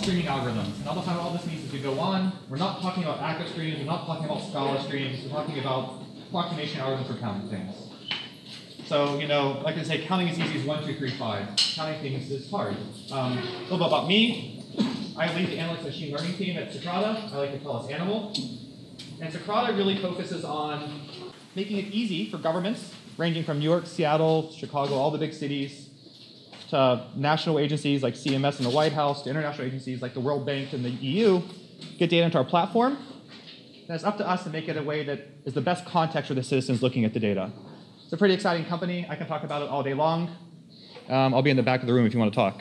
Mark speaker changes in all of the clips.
Speaker 1: streaming algorithms. And all this means is we go on, we're not talking about active streams, we're not talking about Scala streams, we're talking about approximation algorithms for counting things. So, like I say, counting is easy as 1, 2, 3, 5. Counting things is hard. A little bit about me. I lead the analytics machine learning team at Socrata. I like to call us Animal. And Socrata really focuses on making it easy for governments, ranging from New York, Seattle, Chicago, all the big cities, to national agencies like CMS and the White House, to international agencies like the World Bank and the EU, get data into our platform. And it's up to us to make it a way that is the best context for the citizens looking at the data. It's a pretty exciting company. I can talk about it all day long. I'll be in the back of the room if you want to talk.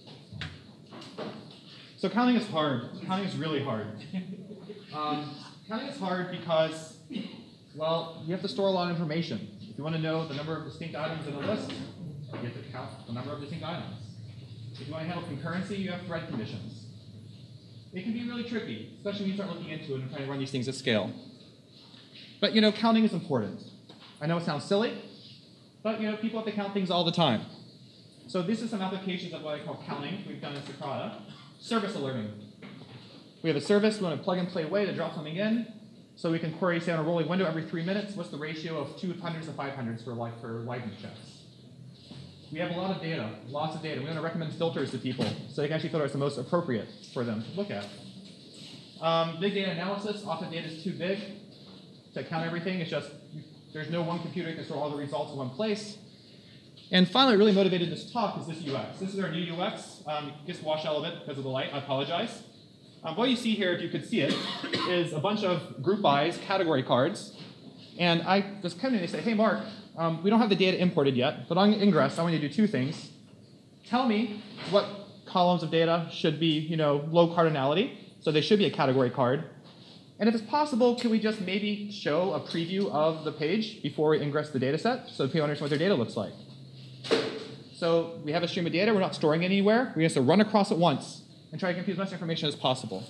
Speaker 1: So counting is hard. Counting is really hard. Counting is hard because, well, you have to store a lot of information. If you want to know the number of distinct items in a list, you have to count the number of distinct items. If you want to handle concurrency, you have thread conditions. It can be really tricky, especially when you start looking into it and trying to run these things at scale. But, counting is important. I know it sounds silly, but people have to count things all the time. So these are some applications of what I call counting we've done in Socrata. Service alerting. We have a service, we want to plug and play way to drop something in. So we can query, say, on a rolling window every 3 minutes, what's the ratio of 200s to 500s for liveness checks. We have a lot of data, lots of data. We want to recommend filters to people so they can actually filter what's the most appropriate for them to look at. Big data analysis, often data is too big to count everything. It's just, there's no one computer that can store all the results in one place. And finally, what really motivated this talk is this UX. This is our new UX. It gets washed out a little bit because of the light. I apologize. What you see here, if you could see it, is a bunch of group bys, category cards. And I was coming in and they say, hey, Mark, we don't have the data imported yet, but on Ingress, I want you to do two things. Tell me what columns of data should be, low cardinality, so they should be a category card. And if it's possible, can we just maybe show a preview of the page before we ingress the data set so people understand what their data looks like? So we have a stream of data. We're not storing it anywhere. We have to run across it once and try to compute as much information as possible.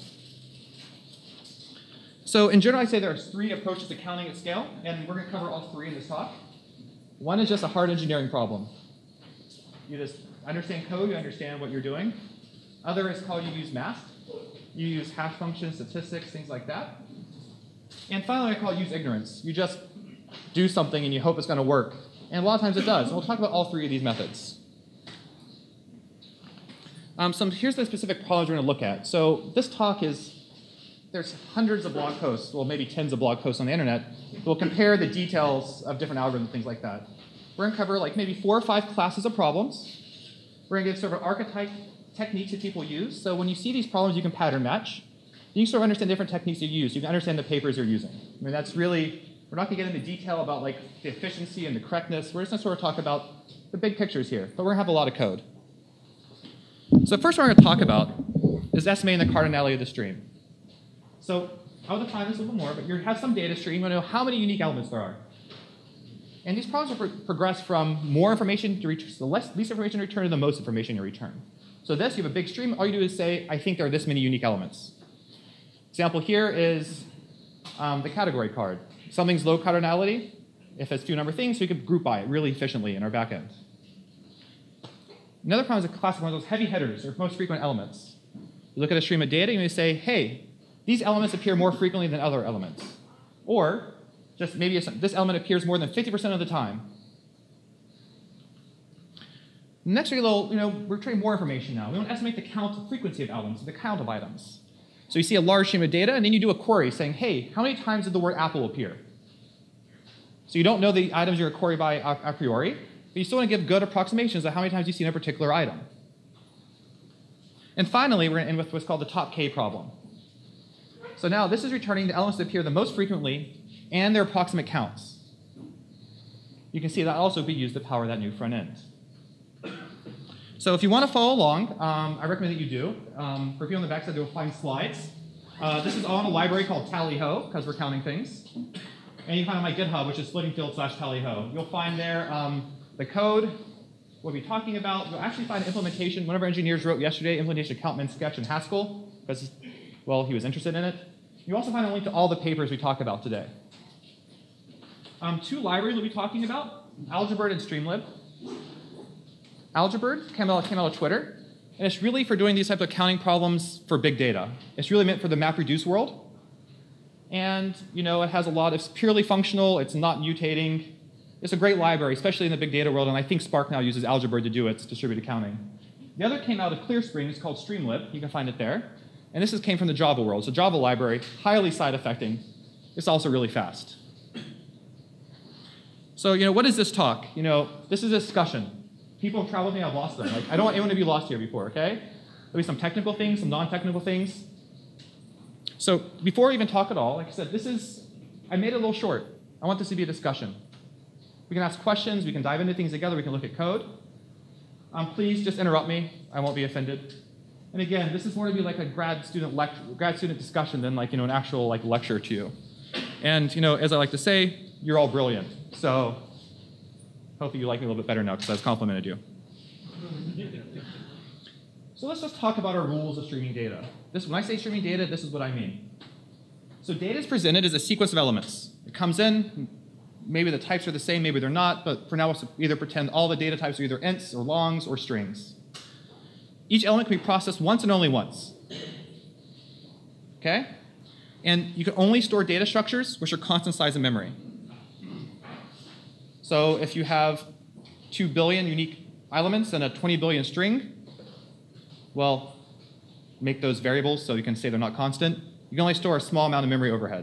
Speaker 1: So in general, I'd say there are 3 approaches to counting at scale, and we're going to cover all 3 in this talk. One is just a hard engineering problem. You just understand code, you understand what you're doing. Other is called you use math. You use hash functions, statistics, things like that. And finally, I call use ignorance. You just do something and you hope it's going to work. And a lot of times it does. And we'll talk about all 3 of these methods. So here's the specific problems we're going to look at. So this talk there's hundreds of blog posts, well, maybe tens of blog posts on the internet. We'll compare the details of different algorithms, things like that. We're going to cover like maybe 4 or 5 classes of problems. We're going to give sort of archetype techniques that people use. So when you see these problems, you can pattern match. You can sort of understand different techniques you use. You can understand the papers you're using. I mean, that's really, we're not going to get into detail about like the efficiency and the correctness. We're just going to sort of talk about the big pictures here. But we're going to have a lot of code. So first what we're going to talk about is estimating the cardinality of the stream. So I'll define this a little more, but you have some data stream. You want to know how many unique elements there are. And these problems will progress from more information to the least information to return to the most information you return. So this, you have a big stream. All you do is say, I think there are this many unique elements. Example here is the category card. Something's low cardinality. If it's 2 number things, we could group by it really efficiently in our backend. Another problem is a class of one of those heavy hitters, or most frequent elements. You look at a stream of data, and you say, hey, these elements appear more frequently than other elements. Or, just maybe this element appears more than 50% of the time. Next, we're trading more information now. We want to estimate the frequency of elements, the count of items. So you see a large stream of data, and then you do a query saying, hey, how many times did the word apple appear? So you don't know the items you're querying by a priori, but you still want to give good approximations of how many times you've seen a particular item. And finally, we're going to end with what's called the top K problem. So now this is returning the elements that appear the most frequently and their approximate counts. You can see that also be used to power that new front end. So if you want to follow along, I recommend that you do. For people on the backside, you'll find slides. This is all in a library called TallyHo, because we're counting things. And you can find on my GitHub, which is splittingfield/TallyHo. You'll find there the code, we'll be talking about. You'll actually find implementation. One of our engineers wrote yesterday, implementation of CountMin, Sketch, and Haskell, because, well, he was interested in it. You also find a link to all the papers we talk about today. 2 libraries we'll be talking about, Algebird and Streamlib. Algebird came out of Twitter. And it's really for doing these types of counting problems for big data. It's really meant for the MapReduce world. And it has a lot, it's purely functional, it's not mutating. It's a great library, especially in the big data world, and I think Spark now uses algebra to do its distributed counting. The other came out of ClearSpring, it's called Streamlib, you can find it there. And this came from the Java world. So Java library, highly side affecting. It's also really fast. So, what is this talk? This is a discussion. People have traveled with me, I've lost them. I don't want anyone to be lost here before, okay? There'll be some technical things, some non-technical things. So before I even talk at all, like I said, I made it a little short. I want this to be a discussion. We can ask questions, we can dive into things together, we can look at code. Please just interrupt me, I won't be offended. And again, this is more to be like a grad student discussion than an actual lecture to you. And as I like to say, you're all brilliant. So hopefully you like me a little bit better now because I've complimented you. So let's just talk about our rules of streaming data. When I say streaming data, this is what I mean. So data is presented as a sequence of elements. It comes in, maybe the types are the same, maybe they're not, but for now let's either pretend all the data types are either ints or longs or strings. Each element can be processed once and only once. Okay? And you can only store data structures which are constant size in memory. So if you have 2 billion unique elements and a 20 billion string, well, make those variables so you can say they're not constant. You can only store a small amount of memory overhead.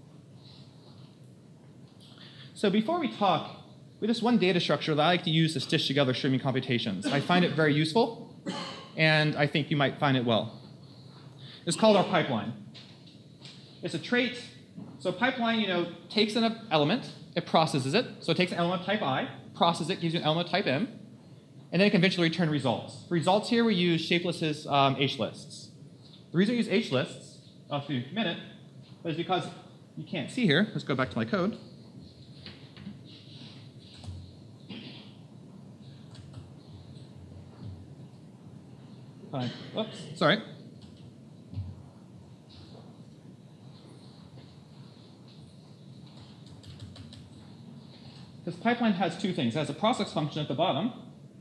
Speaker 1: So before we talk, we have this one data structure that I like to use to stitch together streaming computations. I find it very useful, and I think you might find it well. It's called our pipeline. It's a trait. So pipeline, takes an element, it processes it. So it takes an element of type I, processes it, gives you an element of type M, and then it can eventually return results. For results here, we use Shapeless's H-lists. The reason we use H-lists, I'll show you in a minute, is because you can't see here. Let's go back to my code. Oops, sorry. This pipeline has two things. It has a process function at the bottom,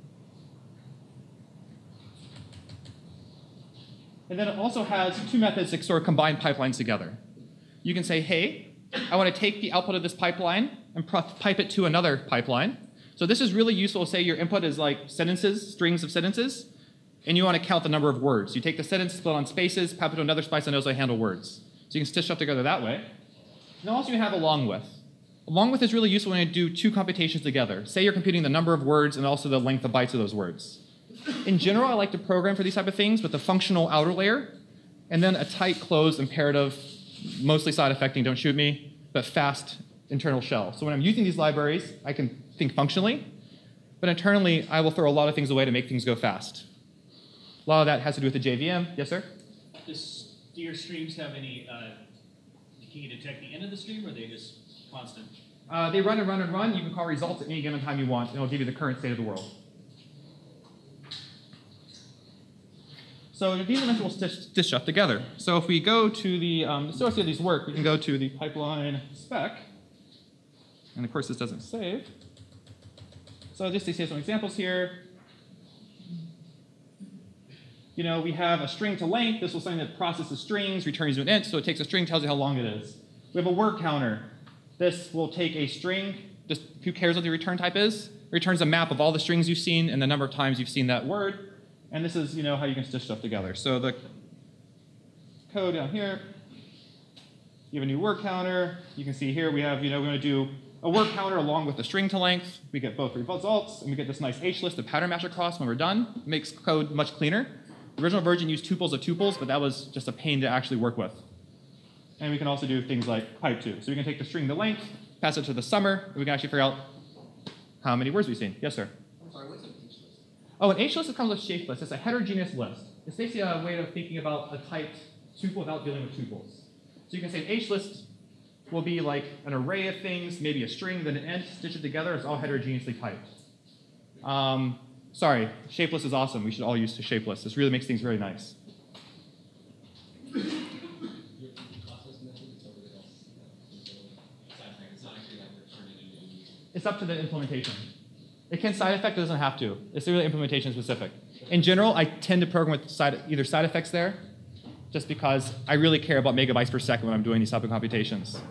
Speaker 1: and then it also has two methods that sort of combine pipelines together. You can say, hey, I want to take the output of this pipeline and pipe it to another pipeline. So this is really useful. Say your input is like sentences, strings of sentences, and you want to count the number of words. You take the sentence, split on spaces, pipe it to another spice that knows how to handle words. So you can stitch stuff together that way. And also you have along with. Along with is really useful when you do two computations together. Say you're computing the number of words and also the length of bytes of those words. In general, I like to program for these type of things with a functional outer layer and then a tight, closed, imperative, mostly side affecting, don't shoot me, but fast internal shell. So when I'm using these libraries, I can think functionally, but internally, I will throw a lot of things away to make things go fast. A lot of that has to do with the JVM. Yes, sir?
Speaker 2: Do your streams have any, can you detect the end of the stream, or are they just constant?
Speaker 1: They run and run and run. You can call results at any given time you want, and it'll give you the current state of the world. So these elements will stitch up together. So if we go to the, to see how these work, we can go to the pipeline spec. And of course, this doesn't save. So just to see some examples here. We have a string to length. This was something that processes strings, returns to an int. So it takes a string, tells you how long it is. We have a word counter. This will take a string, just who cares what the return type is? It returns a map of all the strings you've seen and the number of times you've seen that word. And this is how you can stitch stuff together. So the code down here, you have a new word counter. You can see here we have, we're going to do a word counter along with the string to length. We get both results, and we get this nice H-list of pattern match across when we're done. It makes code much cleaner. The original version used tuples of tuples, but that was just a pain to actually work with. And we can also do things like pipe to. So we can take the string to length, pass it to the summer, and we can actually figure out how many words we've seen. Yes, sir?
Speaker 3: I'm sorry, what's an H-list?
Speaker 1: Oh, an H-list comes with Shapeless. It's a heterogeneous list. It's basically a way of thinking about a typed tuple without dealing with tuples. So you can say an H-list will be like an array of things, maybe a string, then an int, stitch it together. It's all heterogeneously typed. Sorry, Shapeless is awesome. We should all use Shapeless. This really makes things very nice. It's up to the implementation. It can side effect, it doesn't have to. It's really implementation specific. In general, I tend to program with either side effects there, just because I really care about megabytes per second when I'm doing these type of computations.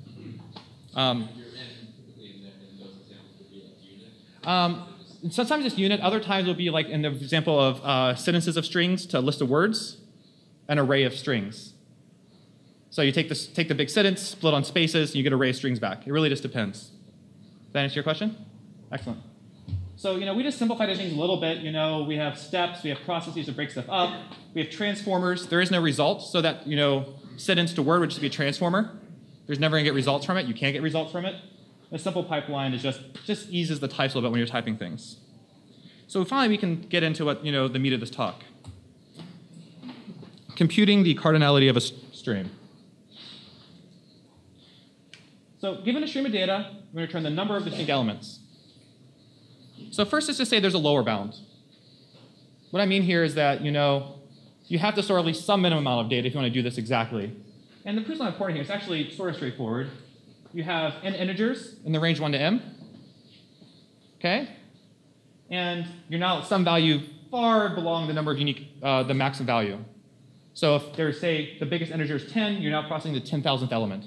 Speaker 1: Sometimes it's unit, other times it'll be like in the example of sentences of strings to a list of words, an array of strings. So you take the big sentence, split on spaces, and you get an array of strings back. It really just depends. Does that answer your question? Excellent. So, we just simplified things a little bit. We have steps, we have processes to break stuff up, we have transformers. There is no result, so that, sentence to word would just be a transformer. There's never going to get results from it. You can't get results from it. A simple pipeline is just eases the types a little bit when you're typing things. So finally, we can get into what, the meat of this talk. Computing the cardinality of a stream. So given a stream of data, we're going to return the number of distinct elements. So first, let's just say there's a lower bound. What I mean here is that, you have to store at least some minimum amount of data if you want to do this exactly. And the proof's not important here. It's actually sort of straightforward. You have n integers in the range 1 to m. Okay? And you're now at some value far below the number of the maximum value. So if there's, say, the biggest integer is 10, you're now processing the 10,000th element.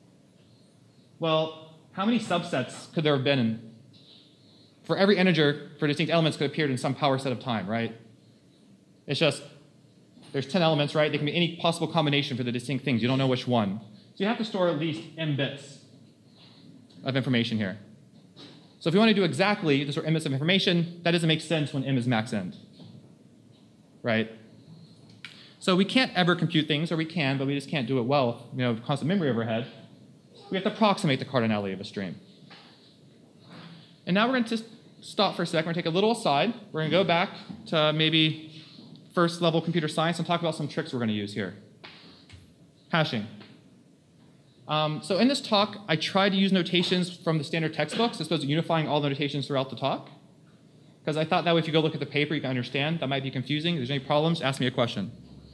Speaker 1: Well, how many subsets could there have been for every integer for distinct elements could have appeared in some power set of time, right? It's just, there's 10 elements, right? They can be any possible combination for the distinct things. You don't know which one. So you have to store at least m bits of information here. So if you want to do exactly the sort of m bits of information, that doesn't make sense when m is max end, right? So we can't ever compute things, or we can, but we just can't do it well with constant memory overhead. We have to approximate the cardinality of a stream. And now we're going to stop for a second. We're going to take a little aside. We're going to go back to maybe first level computer science and talk about some tricks we're going to use here. Hashing. So in this talk, I tried to use notations from the standard textbooks as opposed to unifying all the notations throughout the talk. Because I thought that way if you go look at the paper, you can understand. That might be confusing. If there's any problems, ask me a question.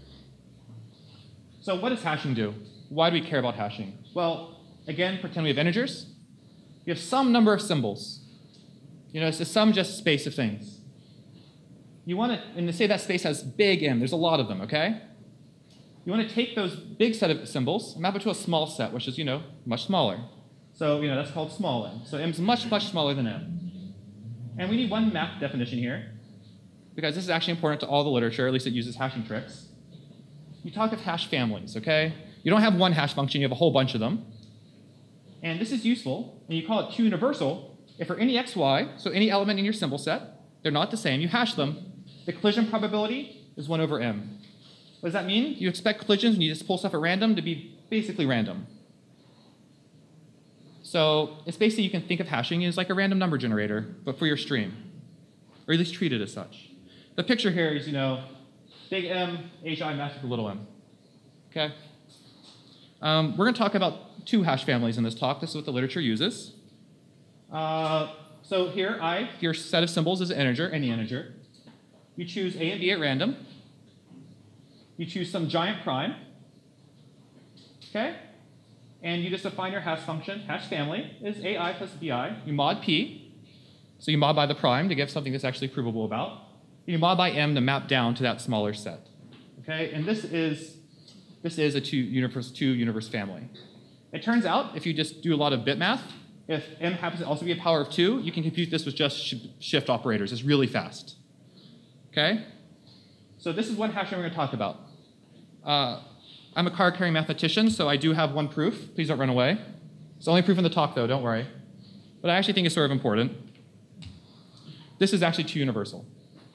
Speaker 1: So what does hashing do? Why do we care about hashing? Well, again, pretend we have integers. You have some number of symbols. It's some just space of things. You want to, and to say that space has big M, there's a lot of them, okay? You want to take those big set of symbols and map it to a small set, which is, much smaller. So, that's called small m. So m is much, much smaller than m. And we need one map definition here, because this is actually important to all the literature, at least it uses hashing tricks. You talk of hash families, okay? You don't have one hash function, you have a whole bunch of them. And this is useful, and you call it Q universal. If for any xy, so any element in your symbol set, they're not the same, you hash them, the collision probability is 1 over m. What does that mean? You expect collisions when you just pull stuff at random to be basically random. So it's basically, you can think of hashing as like a random number generator, but for your stream, or at least treat it as such. The picture here is, big M, hi matched with little m. Okay? We're going to talk about 2 hash families in this talk. This is what the literature uses. So here, your set of symbols is an integer, any integer. You choose A and B at random. You choose some giant prime. Okay? And you just define your hash function. Hash family is AI plus BI. You mod P. So you mod by the prime to give something that's actually provable about. You mod by M to map down to that smaller set. Okay? And this is a two universe family. It turns out, if you just do a lot of bit math, if m happens to also be a power of 2, you can compute this with just shift operators. It's really fast. Okay? So this is one hash we're going to talk about. I'm a card-carrying mathematician, so I do have one proof. Please don't run away. It's the only proof in the talk, though. Don't worry. But I actually think it's sort of important. This is actually 2 universal.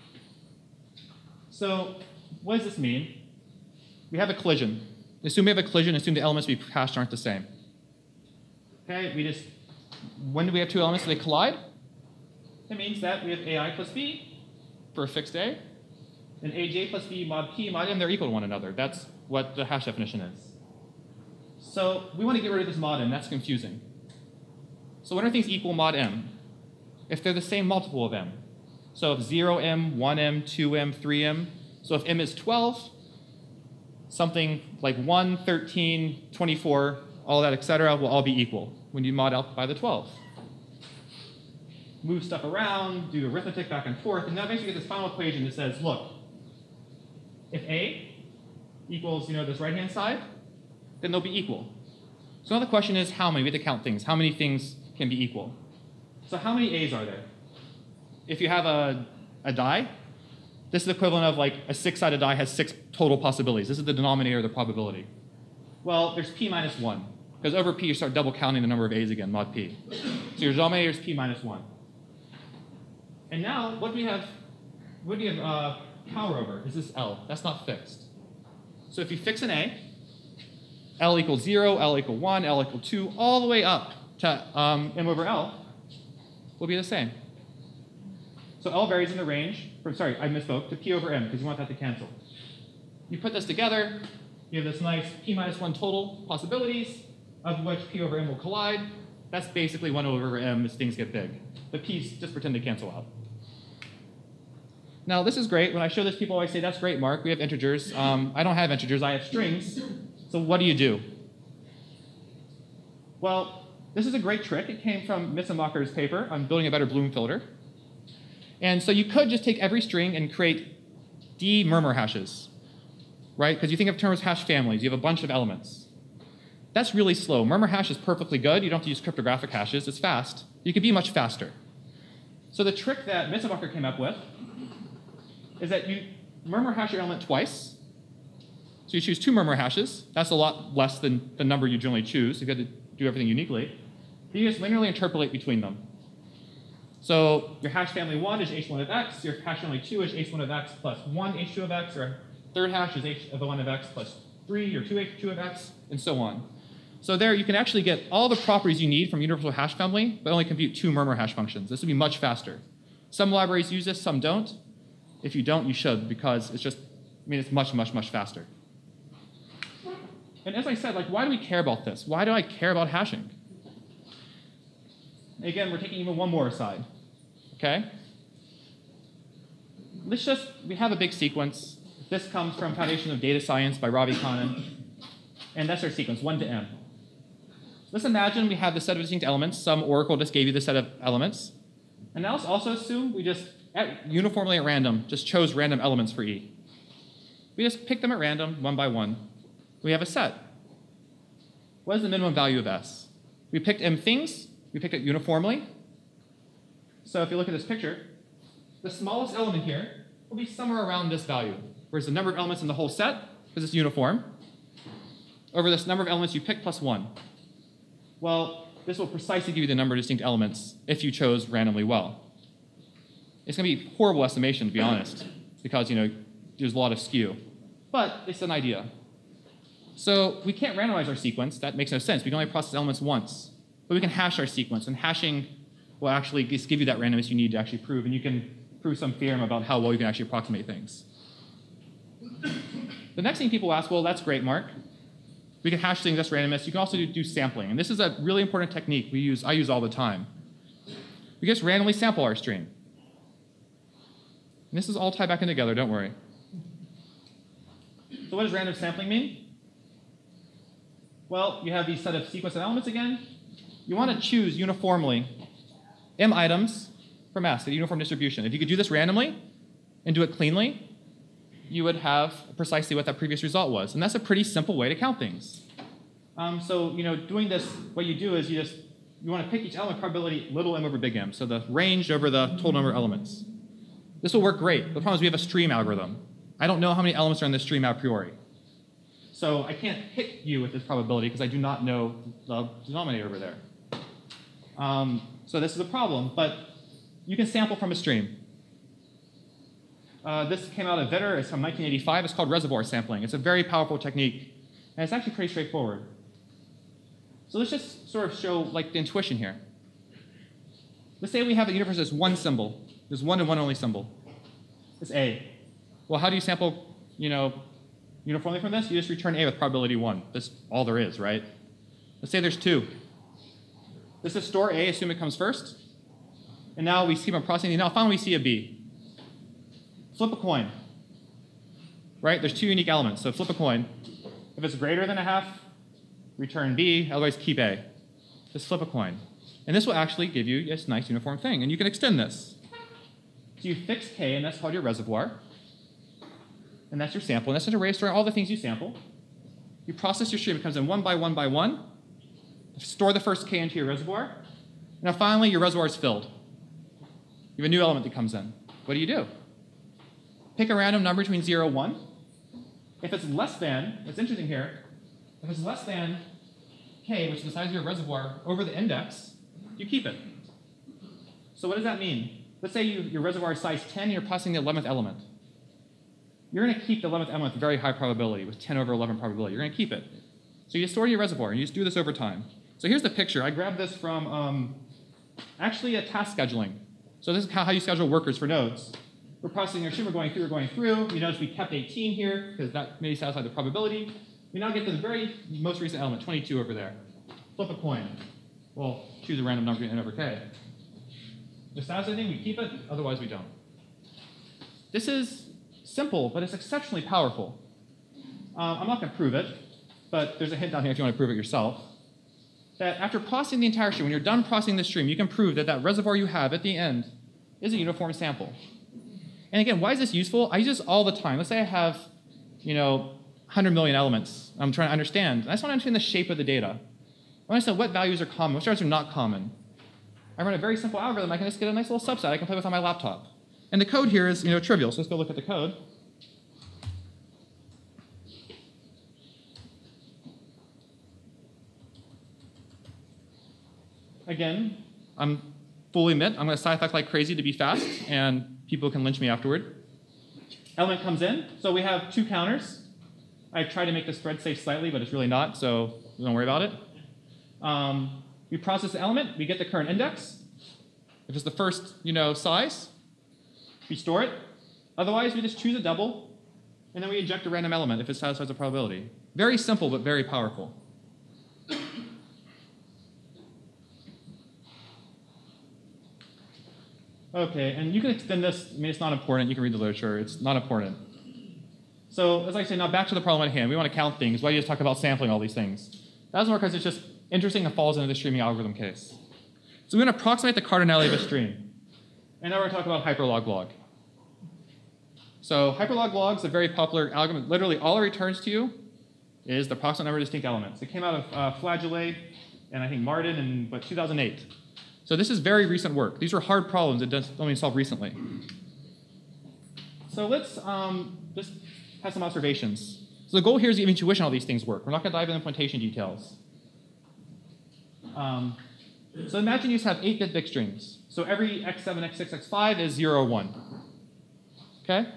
Speaker 1: So what does this mean? We have a collision. Assume we have a collision. Assume the elements we hashed aren't the same. Okay? When do we have 2 elements that they collide? It means that we have AI plus B for a fixed A, and AJ plus B mod P mod M, they're equal to one another. That's what the hash definition is. So we want to get rid of this mod M. That's confusing. So when are things equal mod M? If they're the same multiple of M. So if 0M, 1M, 2M, 3M. So if M is 12, something like 1, 13, 24, all that, etc., will all be equal when you mod out by the 12. move stuff around, do arithmetic back and forth, and now eventually you get this final equation that says, look, if A equals this right-hand side, then they'll be equal. So now the question is how many? We have to count things. How many things can be equal? So how many A's are there? If you have a die, this is the equivalent of like a 6-sided die has 6 total possibilities. This is the denominator of the probability. Well, there's p minus 1. Because over p, you start double counting the number of A's again, mod p. So your denominator is p minus 1. And now, what do you have power over? Is this L? That's not fixed. So if you fix an A, L equals 0, L equals 1, L equals 2, all the way up to M over L will be the same. So L varies in the range, I misspoke, to P over M, because you want that to cancel. You put this together, you have this nice P minus 1 total possibilities, of which P over M will collide. That's basically 1 over M as things get big. The P's just pretend to cancel out. Now, this is great. When I show this, people always say, that's great, Mark. We have integers. I don't have integers. I have strings. So what do you do? Well, this is a great trick. It came from Mitzenmacher's paper on building a better Bloom filter. And so you could just take every string and create d-murmur hashes, right? Because you think of terms as hash families. You have a bunch of elements. That's really slow. Murmur hash is perfectly good. You don't have to use cryptographic hashes. It's fast. You could be much faster. So the trick that Mitzenmacher came up with is that you murmur hash your element twice. So you choose 2 murmur hashes. That's a lot less than the number you generally choose. You've got to do everything uniquely. You just linearly interpolate between them. So your hash family 1 is h1 of x. Your hash family 2 is h1 of x plus 1 h2 of x. Or third hash is h of 1 of x plus 3 or 2 h2 of x, and so on. So there you can actually get all the properties you need from universal hash family, but only compute 2 murmur hash functions. This would be much faster. Some libraries use this, some don't. If you don't, you should, because it's just, it's much, much, much faster. And as I said, like, why do we care about this? Why do I care about hashing? Again, we're taking even one more aside, okay? We have a big sequence. This comes from Foundation of Data Science by Ravi Khanna. And that's our sequence, 1 to m. Let's imagine we have the set of distinct elements. Some oracle just gave you the set of elements. And now let's also assume we just, uniformly at random, just chose random elements for E. We just pick them at random, 1 by 1. We have a set. What is the minimum value of S? We picked m things. We picked it uniformly. So if you look at this picture, the smallest element here will be somewhere around this value, whereas the number of elements in the whole set, because it's uniform, over this number of elements you pick plus 1. Well, this will precisely give you the number of distinct elements if you chose randomly well. It's going to be a horrible estimation, to be honest, because there's a lot of skew. But it's an idea. So we can't randomize our sequence. That makes no sense. We can only process elements once. But we can hash our sequence, and hashing will actually just give you that randomness you need to actually prove, and you can prove some theorem about how well you can actually approximate things. The next thing people ask, well, that's great, Mark. We can hash things that's randomness. You can also do sampling, and this is a really important technique I use all the time. We just randomly sample our stream. And this is all tied back in together, don't worry. So what does random sampling mean? Well, you have these set of sequence of elements again. You want to choose uniformly m items from S, a uniform distribution. If you could do this randomly and do it cleanly, you would have precisely what that previous result was. And that's a pretty simple way to count things. So doing this, what you do is you want to pick each element probability little m over big M, so the range over the total number of elements. This will work great. The problem is we have a stream algorithm. I don't know how many elements are in this stream a priori. So I can't hit you with this probability because I do not know the denominator over there. So this is a problem, but you can sample from a stream. This came out of Vetter. It's from 1985. It's called reservoir sampling. It's a very powerful technique, and it's actually pretty straightforward. So let's just sort of show the intuition here. Let's say we have a universe that's one symbol. There's one and one only symbol. It's A. Well, how do you sample, uniformly from this? You just return A with probability 1. That's all there is, right? Let's say there's 2. Let's just store A, assume it comes first. And now we see them processing. Now finally we see a B. Flip a coin. Right? There's 2 unique elements, so flip a coin. If it's greater than a half, return B, otherwise keep A. Just flip a coin. And this will actually give you this nice uniform thing. And you can extend this. So you fix K, and that's called your reservoir. And that's your sample. And that's an array storing all the things you sample. You process your stream. It comes in one by one by one. Store the first K into your reservoir. Now finally, your reservoir is filled. You have a new element that comes in. What do? Pick a random number between 0 and 1. If it's less than, what's interesting here, if it's less than K, which is the size of your reservoir, over the index, you keep it. So what does that mean? Let's say your reservoir is size 10 and you're processing the 11th element. You're going to keep the 11th element with very high probability, with 10 over 11 probability. You're going to keep it. So you just store it in your reservoir, and you just do this over time. So here's the picture. I grabbed this from actually a task scheduling. So this is how you schedule workers for nodes. We're processing our stream, we're going through. You notice we kept 18 here, because that may satisfy the probability. We now get to the very most recent element, 22 over there. Flip a coin. Well, choose a random number n over k. If it satisfies anything, we keep it, otherwise we don't. This is simple, but it's exceptionally powerful. I'm not going to prove it, but there's a hint down here if you want to prove it yourself. That after processing the entire stream, when you're done processing the stream, you can prove that that reservoir you have at the end is a uniform sample. And again, why is this useful? I use this all the time. Let's say I have, 100 million elements I'm trying to understand. I just want to understand the shape of the data. I want to understand what values are common, which values are not common. I run a very simple algorithm. I can just get a nice little subset I can play with on my laptop. And the code here is trivial, so let's go look at the code. Again, I'm fully admit, I'm going to side effect like crazy to be fast, and people can lynch me afterward. Element comes in, so we have 2 counters. I tried to make the spread safe slightly, but it's really not, so don't worry about it. We process the element, we get the current index. If it's the first, size, we store it. Otherwise, we just choose a double, and then we inject a random element if it satisfies the probability. Very simple, but very powerful. Okay, and you can extend this. It's not important. You can read the literature. It's not important. So, as I say, now back to the problem at hand. We want to count things. Why do you just talk about sampling all these things? That doesn't work because it's just interesting and falls into the streaming algorithm case. So we're going to approximate the cardinality of a stream. And now we're going to talk about hyperlog-log. So hyperlog log is a very popular algorithm. Literally, all it returns to you is the approximate number of distinct elements. It came out of Flageolet and I think Martin in 2008. So this is very recent work. These are hard problems that don't only solved recently. So let's just have some observations. So the goal here is to give intuition how these things work. We're not going to dive into implementation details. So imagine you just have 8-bit big strings. So every x7, x6, x5 is 0 or 1. Okay?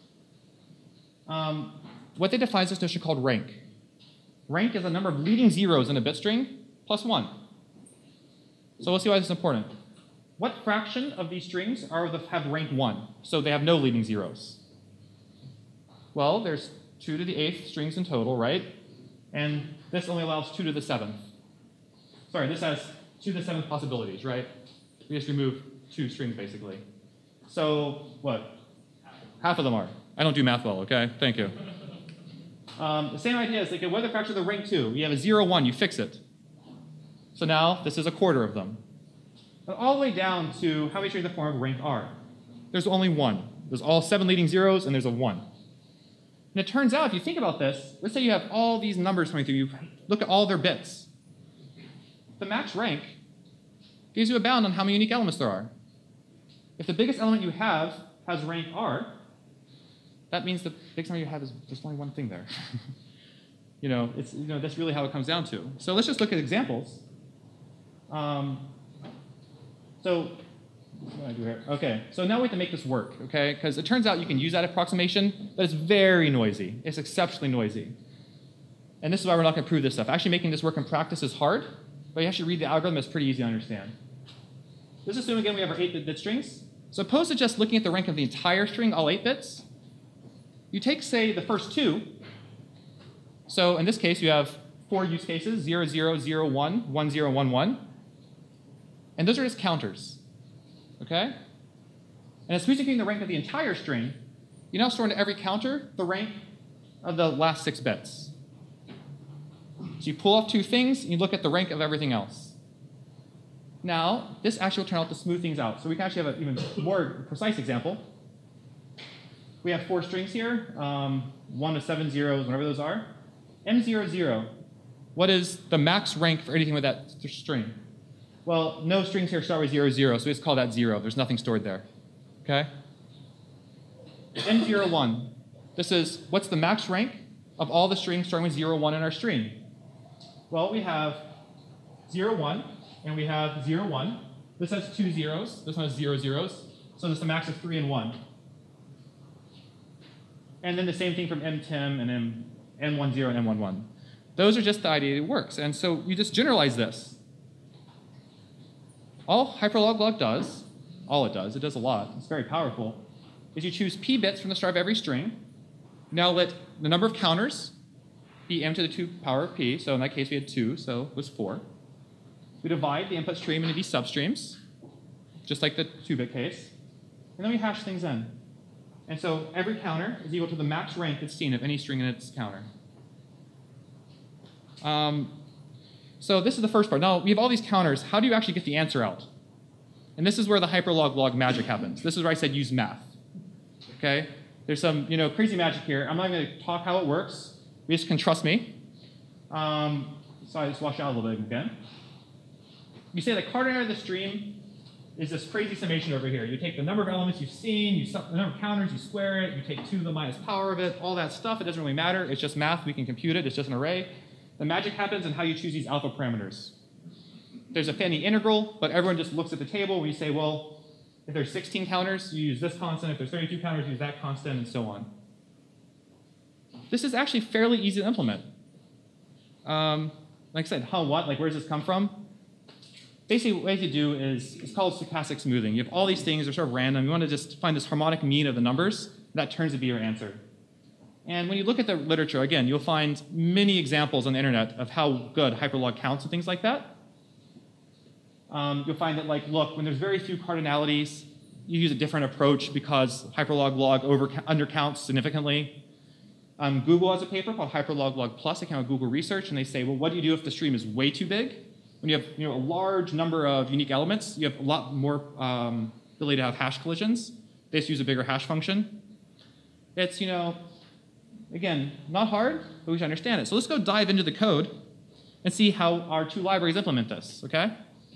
Speaker 1: What they define is this notion called rank. Rank is the number of leading zeros in a bit string plus 1. So we'll see why this is important. What fraction of these strings have rank 1? So they have no leading zeros. Well, there's 2 to the 8th strings in total, right? And this only allows 2 to the 7th. Sorry, this has 2 to the 7th possibilities, right? We just remove 2 strings, basically. So what? Half of them are. I don't do math well, okay? Thank you. The same idea is like, what are the fractions of rank 2? You have a 0, 1, you fix it. So now this is a quarter of them. And all the way down to how many strings in the form of rank R? There's only 1. There's all 7 leading zeros, and there's a 1. And it turns out, if you think about this, let's say you have all these numbers coming through. You look at all their bits. The max rank gives you a bound on how many unique elements there are. If the biggest element you have has rank R, that means the biggest number you have is there's only one thing there. That's really how it comes down to. So let's just look at examples. What do I do here? Okay, so now we have to make this work, okay? Because it turns out you can use that approximation, but it's very noisy. It's exceptionally noisy. And this is why we're not going to prove this stuff. Actually making this work in practice is hard, but you actually read the algorithm, it's pretty easy to understand. Let's assume, again, we have our 8-bit bit strings. So opposed to just looking at the rank of the entire string, all 8 bits, you take, say, the first 2. So in this case, you have 4 use cases, 0, 0, 0, 1, 1, 0, 1, 1. And those are just counters. Okay? And as soon as you the rank of the entire string, you now store into every counter the rank of the last 6 bits. So you pull off 2 things, and you look at the rank of everything else. Now, this actually will turn out to smooth things out. So we can actually have an even more precise example. We have 4 strings here, 1 to 7 zeros, whatever those are. M0, 0. What is the max rank for anything with that string? Well, no strings here start with 0, 0, so we just call that 0. There's nothing stored there. Okay? M0, 1. This is, what's the max rank of all the strings starting with 0, 1 in our string? Well, we have 0, 1, and we have 0, 1. This has 2 zeros. This one has 0 zeros. So there's a max of 3 and 1. And then the same thing from M10 and M10 and M11. Those are just the idea it works. And so you just generalize this. All hyperlog does, it does a lot, it's very powerful, is you choose p bits from the start of every string. Now let the number of counters be m to the 2 power of p. So in that case we had 2, so it was 4. We divide the input stream into these substreams, just like the 2-bit case. And then we hash things in. And so every counter is equal to the max rank that's seen of any string in its counter. So this is the first part. Now, we have all these counters. How do you actually get the answer out? And this is where the hyperlog magic happens. This is where I said use math. Okay? There's some crazy magic here. I'm not going to talk how it works. You just can trust me. So I just wash out a little bit again. You say the coordinate of the stream is this crazy summation over here. You take the number of elements you've seen, the number of counters, you square it, you take 2 to the minus power of it, all that stuff. It doesn't really matter. It's just math. We can compute it. It's just an array. The magic happens in how you choose these alpha parameters. There's a fancy integral, but everyone just looks at the table and you say, well, if there's 16 counters, you use this constant. If there's 32 counters, you use that constant, and so on. This is actually fairly easy to implement. Like I said, what? Like, where does this come from? Basically, what you do is, it's called stochastic smoothing. You have all these things, they're sort of random. You want to just find this harmonic mean of the numbers. That turns to be your answer. And when you look at the literature, again, you'll find many examples on the internet of how good hyperlog counts and things like that. You'll find that, like, look, when there's very few cardinalities, you use a different approach because hyperlog undercounts significantly. Google has a paper called Hyperlog Plus. It came out of Google Research, and they say, well, what do you do if the stream is way too big? When you have a large number of unique elements, you have a lot more ability to have hash collisions. They just use a bigger hash function. It's, again, not hard, but we should understand it. So let's go dive into the code and see how our 2 libraries implement this, okay?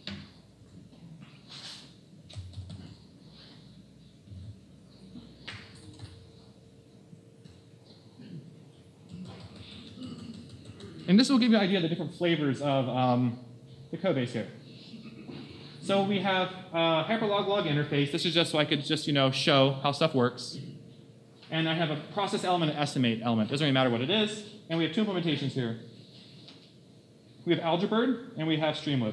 Speaker 1: And this will give you an idea of the different flavors of the code base here. So we have a hyperlog interface. This is just so I could just show how stuff works. And I have a process element and estimate element. Doesn't really matter what it is. And we have 2 implementations here. We have Algebird and we have Streamlib.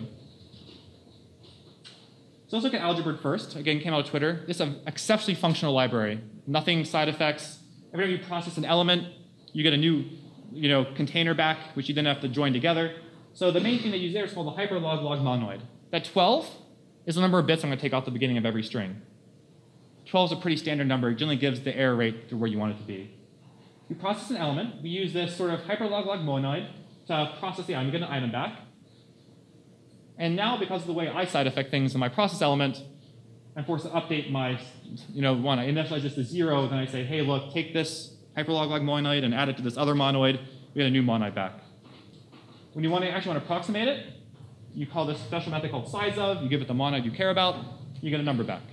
Speaker 1: So let's look at Algebird first. Again, came out of Twitter. This is an exceptionally functional library. Nothing side effects. Every time you process an element, you get a new container back, which you then have to join together. So the main thing they use there is called the hyperlog monoid. That 12 is the number of bits I'm going to take off the beginning of every string. 12 is a pretty standard number. It generally gives the error rate to where you want it to be. We process an element. We use this sort of hyperlog monoid to process the item, get an item back. And now, because of the way I side effect things in my process element, I'm forced to update my, one. I initialize this to 0, then I say, hey, look, take this hyperlog monoid and add it to this other monoid. We get a new monoid back. When you actually want to approximate it, you call this special method called size of. You give it the monoid you care about. You get a number back.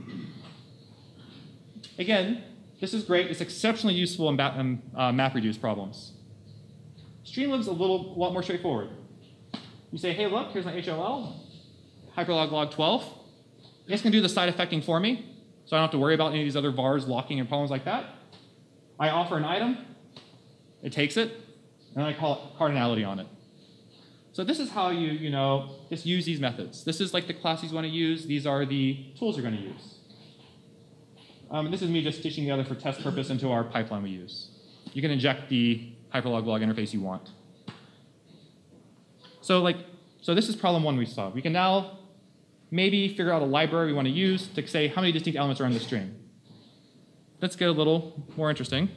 Speaker 1: Again, this is great. It's exceptionally useful in MapReduce problems. Streamlib's a lot more straightforward. You say, hey, look, here's my HOL, hyperlog 12. It's going to do the side effecting for me, so I don't have to worry about any of these other vars locking and problems like that. I offer an item. It takes it, and I call it cardinality on it. So this is how you, just use these methods. This is like the classes you want to use. These are the tools you're going to use. And this is me just stitching together for test purpose into our pipeline we use. You can inject the hyperlog interface you want. So this is problem 1 we saw. We can now maybe figure out a library we want to use to say how many distinct elements are in the string. Let's get a little more interesting.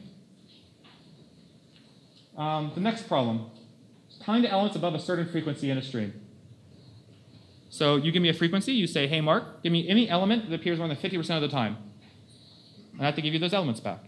Speaker 1: The next problem, counting the elements above a certain frequency in a string. So you give me a frequency, you say, hey, Mark, give me any element that appears more than 50% of the time. And I have to give you those elements back.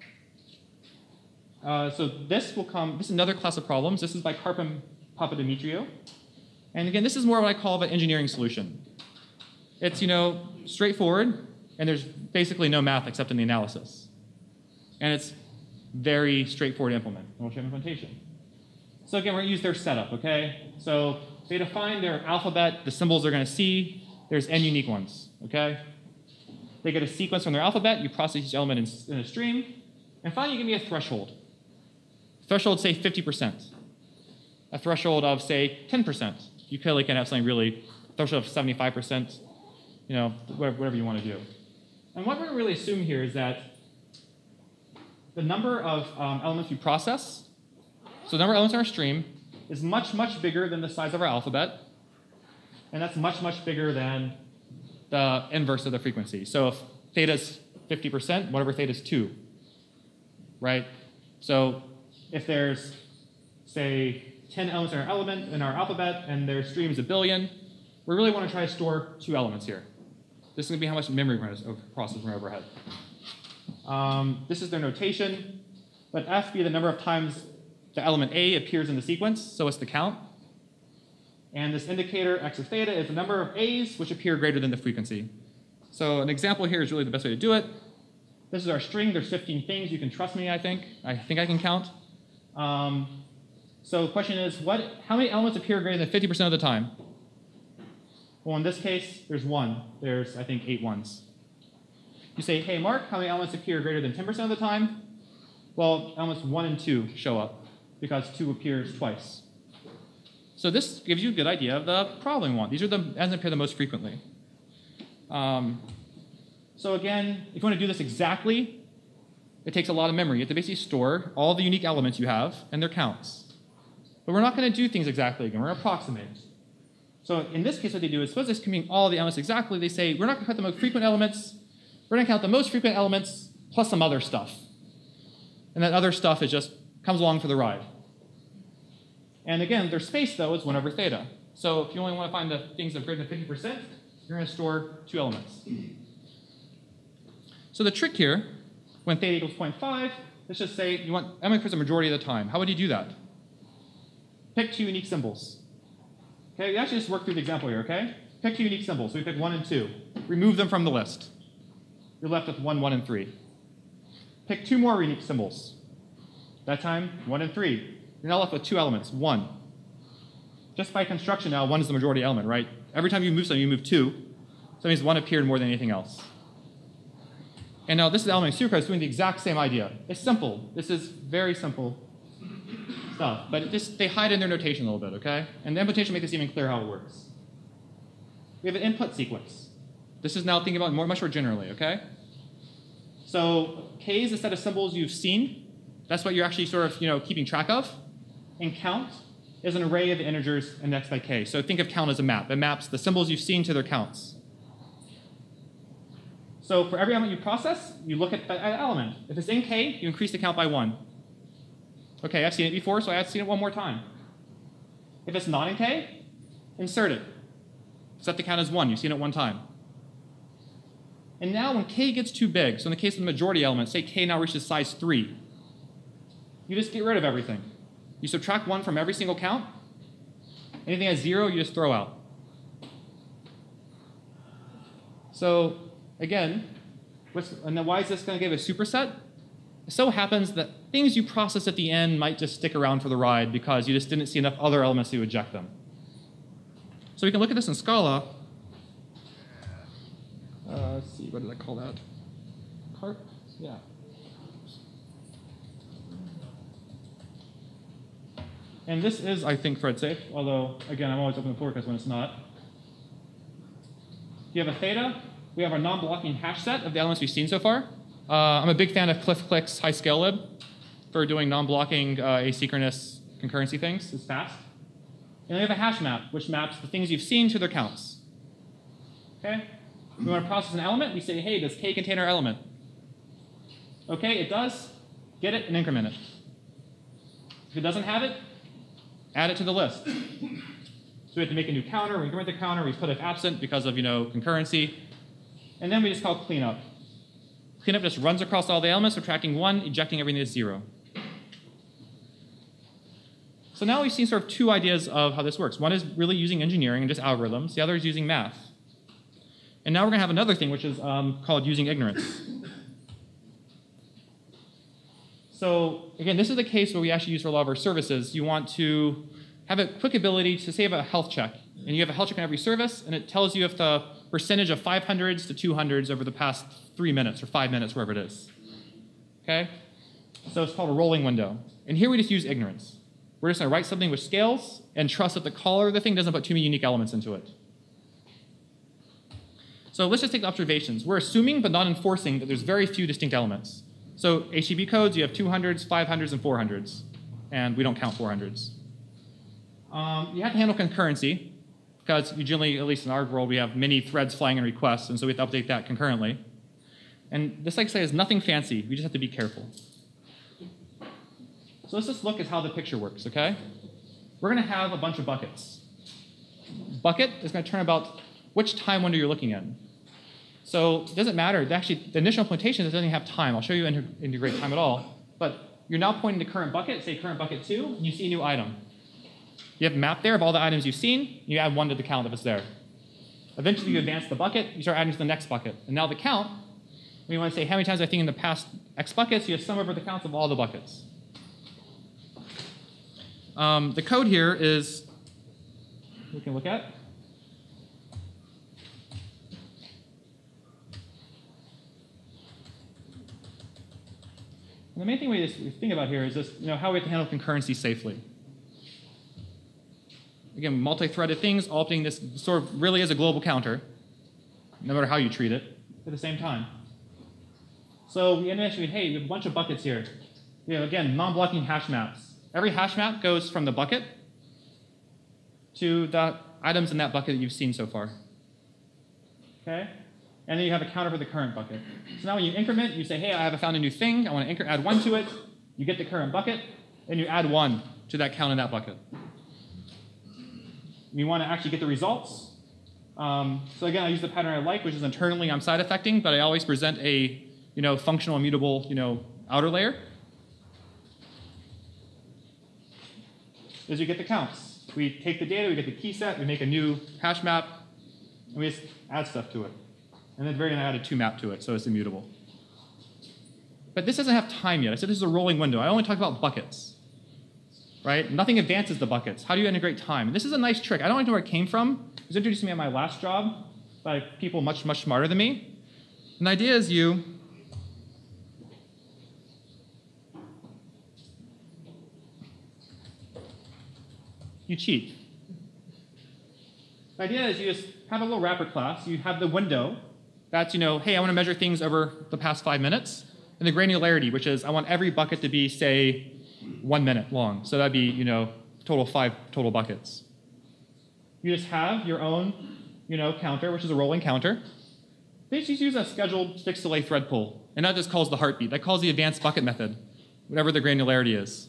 Speaker 1: So this is another class of problems. This is by Karpin Papadimitriou. And again, this is more what I call an engineering solution. It's, straightforward, and there's basically no math except in the analysis. And it's very straightforward to implement. And we'll show implementation. So again, we're going to use their setup, okay? So they define their alphabet, the symbols they're going to see. There's n unique ones, okay? They get a sequence from their alphabet. You process each element in a stream. And finally, you give me a threshold. Threshold, say, 50%. A threshold of, say, 10%. You clearly can have something really, threshold of 75%, whatever you want to do. And what we're going to really assume here is that the number of elements we process, so the number of elements in our stream, is much, much bigger than the size of our alphabet. And that's much, much bigger than the inverse of the frequency. So if theta is 50%, whatever theta is 2, right? So if there's, say, 10 elements in our alphabet, and their stream is 1 billion, we really want to try to store 2 elements here. This is going to be how much memory we're going to process from overhead. This is their notation. Let f be the number of times the element A appears in the sequence, so it's the count. And this indicator, x of theta, is the number of A's which appear greater than the frequency. So an example here is really the best way to do it. This is our string. There's 15 things. You can trust me, I think. I think I can count. So the question is, how many elements appear greater than 50% of the time? Well, in this case, there's 1. There's, I think, 8 ones. You say, hey, Mark, how many elements appear greater than 10% of the time? Well, elements 1 and 2 show up, because 2 appears twice. So this gives you a good idea of the problem we want. These are the elements that appear the most frequently. So again, if you want to do this exactly, it takes a lot of memory. You have to basically store all the unique elements you have and their counts. But we're not going to do things exactly again. We're going to approximate. So in this case, what they do is, suppose they're computing all the elements exactly. They say, we're not going to count the most frequent elements. We're going to count the most frequent elements plus some other stuff. And that other stuff comes along for the ride. And again, their space, though, is 1 over theta. So if you only want to find the things that are greater than 50%, you're going to store 2 elements. So the trick here, when theta equals 0.5, let's just say you want element occurs the majority of the time. How would you do that? Pick 2 unique symbols. Okay, we actually just work through the example here, okay? Pick 2 unique symbols. So we pick 1 and 2. Remove them from the list. You're left with 1, 1, and 3. Pick 2 more unique symbols. That time, 1 and 3. You're now left with 2 elements, 1. Just by construction now, 1 is the majority element, right? Every time you move something, you move 2. So that means 1 appeared more than anything else. And now this is the element Socrata is doing the exact same idea. It's simple. This is very simple stuff. But they hide in their notation a little bit, okay? And the implementation makes this even clear how it works. We have an input sequence. This is now thinking about much more generally, okay? So K is a set of symbols you've seen. That's what you're actually sort of keeping track of. And count is an array of integers indexed by K. So think of count as a map. It maps the symbols you've seen to their counts. So for every element you process, you look at that element. If it's in K, you increase the count by 1. Okay, I've seen it before, so I've seen it one more time. If it's not in K, insert it. Set the count as 1. You've seen it 1 time. And now when K gets too big, so in the case of the majority element, say K now reaches size 3, you just get rid of everything. You subtract 1 from every single count. Anything at 0, you just throw out. So again, and then why is this going to give a superset? It so happens that things you process at the end might just stick around for the ride because you just didn't see enough other elements to eject them. So we can look at this in Scala. Let's see, what did I call that? Cart? Yeah. And this is, I think, thread safe, although, again, I'm always open to pull requests when it's not. You have a theta. We have our non-blocking hash set of the elements we've seen so far. I'm a big fan of Cliff Click's high scale lib for doing non-blocking asynchronous concurrency things. It's fast. And we have a hash map, which maps the things you've seen to their counts. Okay? We want to process an element. We say, hey, does K contain our element? Okay, it does. Get it and increment it. If it doesn't have it, add it to the list. So we have to make a new counter. We increment the counter. We put if absent because of concurrency. And then we just call cleanup. Cleanup just runs across all the elements, subtracting 1, ejecting everything to 0. So now we've seen sort of two ideas of how this works. One is really using engineering and just algorithms. The other is using math. And now we're going to have another thing, which is called using ignorance. So again, this is the case where we actually use for a lot of our services. You want to have a quick ability to say you have a health check. And you have a health check on every service, and it tells you if the percentage of 500s to 200s over the past 3 minutes or 5 minutes, wherever it is. Okay? So it's called a rolling window. And here we just use ignorance. We're just going to write something with scales and trust that the caller of the thing doesn't put too many unique elements into it. So let's just take the observations. We're assuming but not enforcing that there's very few distinct elements. So HTTP codes, you have 200s, 500s, and 400s. And we don't count 400s. You have to handle concurrency, because you generally, at least in our world, we have many threads flying in requests, and so we have to update that concurrently. And this, like I say, is nothing fancy. We just have to be careful. So let's just look at how the picture works, okay? We're going to have a bunch of buckets. Bucket is going to turn about which time window you're looking in. So it doesn't matter. Actually, the initial implementation doesn't even have time. I'll show you integrate time at all. But you're now pointing to current bucket, say current bucket 2, and you see a new item. You have a map there of all the items you've seen. You add 1 to the count if it's there. Eventually, you advance the bucket. You start adding to the next bucket. And now the count, we want to say how many times I think in the past X buckets, you have sum over the counts of all the buckets. The code here is, we can look at. And the main thing we think about here is just how we have to handle concurrency safely. Again, multi-threaded things, all updating this sort of really is a global counter, no matter how you treat it, at the same time. So we initially, hey, we have a bunch of buckets here. Again, non-blocking hash maps. Every hash map goes from the bucket to the items in that bucket that you've seen so far. Okay? And then you have a counter for the current bucket. So now when you increment, you say, hey, I have found a new thing. I want to add 1 to it. You get the current bucket, and you add 1 to that count in that bucket. We want to actually get the results. So again, I use the pattern I like, which is internally I'm side effecting, but I always present a functional immutable outer layer. As you get the counts. We take the data, we get the key set, we make a new hash map, and we just add stuff to it. And then very end I added 2 map to it, so it's immutable. But this doesn't have time yet. I said this is a rolling window. I only talk about buckets. Right? Nothing advances the buckets. How do you integrate time? And this is a nice trick. I don't know where it came from. It was introduced to me at my last job by people much, much smarter than me. And the idea is you cheat. The idea is you just have a little wrapper class. You have the window. That's, hey, I want to measure things over the past 5 minutes. And the granularity, which is I want every bucket to be, say, 1 minute long. So that'd be, total 5 total buckets. You just have your own, counter, which is a rolling counter. They just use a scheduled fixed delay thread pool. And that just calls the heartbeat. That calls the advanced bucket method, whatever the granularity is.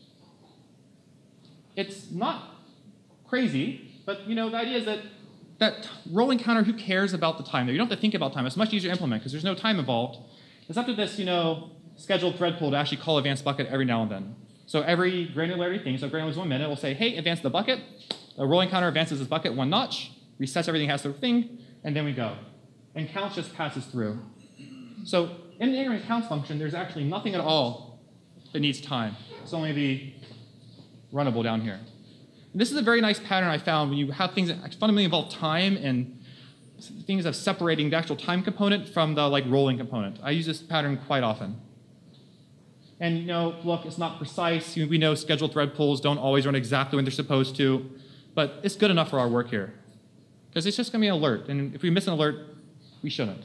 Speaker 1: It's not crazy, but, the idea is that rolling counter, who cares about the time there? You don't have to think about time. It's much easier to implement because there's no time involved. It's up to this, scheduled thread pool to actually call advanced bucket every now and then. So every granularity thing, so granularity is 1 minute, we'll say, hey, advance the bucket. The rolling counter advances this bucket 1 notch, resets everything has the thing, and then we go. And counts just passes through. So in the ignorant counts function, there's actually nothing at all that needs time. It's only the runnable down here. And this is a very nice pattern I found when you have things that fundamentally involve time and things of separating the actual time component from the rolling component. I use this pattern quite often. And look, it's not precise. We know scheduled thread pools don't always run exactly when they're supposed to, but it's good enough for our work here. Because it's just going to be an alert, and if we miss an alert, we shouldn't.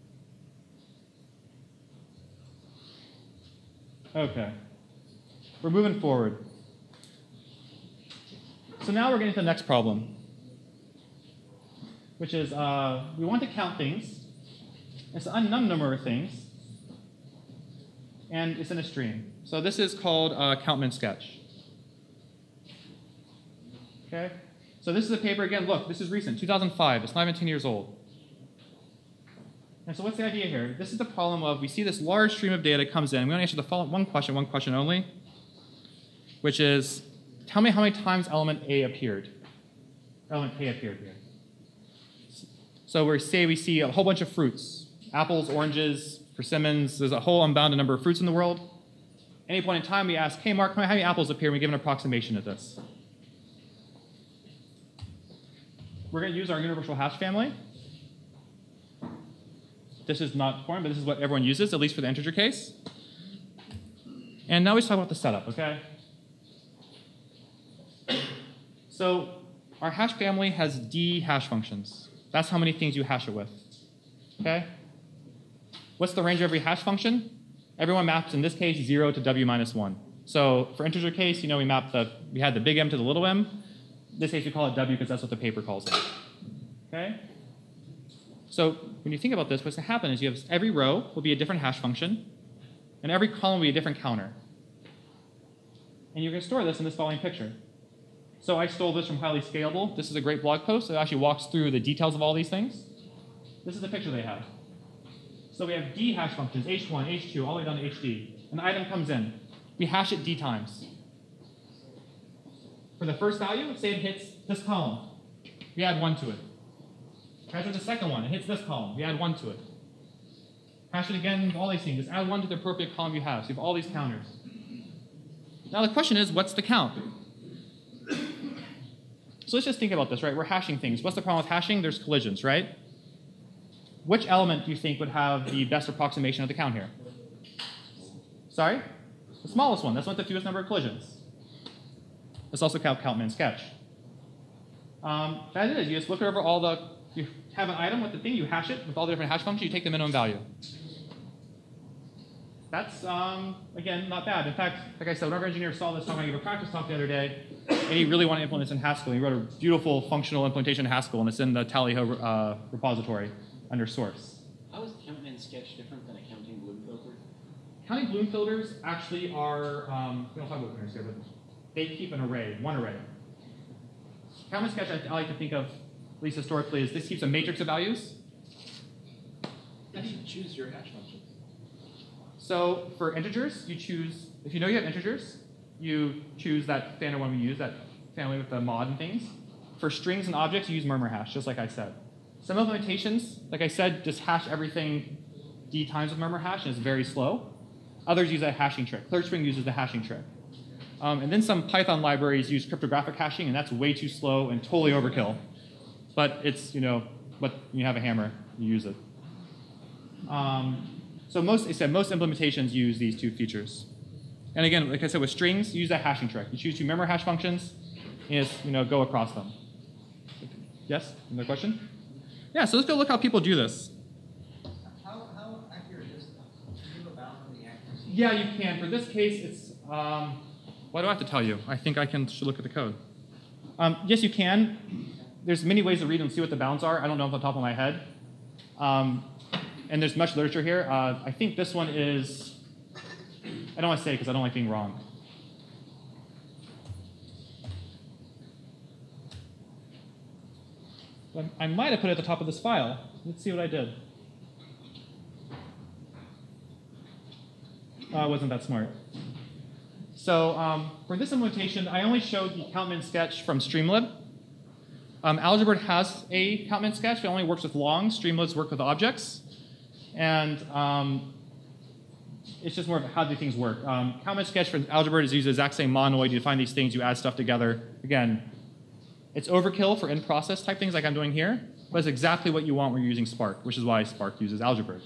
Speaker 1: Okay. We're moving forward. So now we're getting to the next problem, which is we want to count things. It's an unknown number of things, and it's in a stream. So this is called count min sketch. Okay. So So this is a paper, again, look, this is recent, 2005. It's not even 10 years old. And so what's the idea here? This is the problem of we see this large stream of data comes in. We want to answer the following one question only, which is, tell me how many times element A appeared. Element K appeared here. So we see a whole bunch of fruits, apples, oranges, persimmons. There's a whole unbounded number of fruits in the world. Any point in time, we ask, hey, Mark, how many apples appear? And we give an approximation of this. We're going to use our universal hash family. This is not important, but this is what everyone uses, at least for the integer case. And now we talk about the setup, okay? So our hash family has D hash functions. That's how many things you hash it with, okay? What's the range of every hash function? Everyone maps, in this case, 0 to w minus 1. So for integer case, we had the big M to the little m. In this case, we call it w because that's what the paper calls it, okay? So when you think about this, what's going to happen is you have every row will be a different hash function, and every column will be a different counter. And you're going to store this in this following picture. So I stole this from Highly Scalable. This is a great blog post. It actually walks through the details of all these things. This is the picture they have. So we have D hash functions, H1, H2, all the way down to HD. An item comes in. We hash it D times. For the first value, say it hits this column. We add 1 to it. Hash it the second one. It hits this column. We add 1 to it. Hash it again, all these things. Just add 1 to the appropriate column you have. So you have all these counters. Now the question is, what's the count? So let's just think about this, right? We're hashing things. What's the problem with hashing? There's collisions, right? Which element do you think would have the best approximation of the count here? Sorry? The smallest one. That's what the fewest number of collisions. Let's also count min sketch. That is, you just look over all the, you have an item with the thing, you hash it with all the different hash functions, you take the minimum value. That's, again, not bad. In fact, like I said, one of our engineers saw this talk, I gave a practice talk the other day, and he really wanted to implement this in Haskell. He wrote a beautiful functional implementation in Haskell, and it's in the Tally-Ho repository under source.
Speaker 3: How is count min sketch different than a counting bloom filter?
Speaker 1: Counting bloom filters actually are, we don't talk about filters here, but they keep an array, one array. Count min sketch, I like to think of, at least historically, is this keeps a matrix of values.
Speaker 3: How do you choose your hash function?
Speaker 1: So for integers, you choose, if you know you have integers, you choose that standard one we use, that family with the mod and things. For strings and objects, you use murmur hash, just like I said. Some implementations, like I said, just hash everything D times with murmur hash, and it's very slow. Others use a hashing trick. ClearString uses the hashing trick. And then some Python libraries use cryptographic hashing, and that's way too slow and totally overkill. But it's, but you have a hammer, you use it. So most implementations use these two features. And again, like I said, with strings, you use that hashing trick. You choose two member hash functions, and just go across them. Yes? Another question? Yeah, so let's go look how people do this.
Speaker 4: How accurate is it? Do you have a bound on the accuracy?
Speaker 1: Yeah, you can. For this case, it's, what do I have to tell you? I think I should look at the code. Yes, you can. There's many ways to read and see what the bounds are. I don't know off the top of my head. And there's much literature here. I think this one is, I don't want to say it because I don't like being wrong. But I might have put it at the top of this file. Let's see what I did. I wasn't that smart. So for this implementation, I only showed the count min sketch from Streamlib. Algebra has a count min sketch. It only works with longs. Streamlibs work with objects. And it's just more of how do things work. Count min sketch for algebra is used the exact same monoid. You define these things, you add stuff together. Again, it's overkill for in-process type things like I'm doing here, but it's exactly what you want when you're using Spark, which is why Spark uses algebra.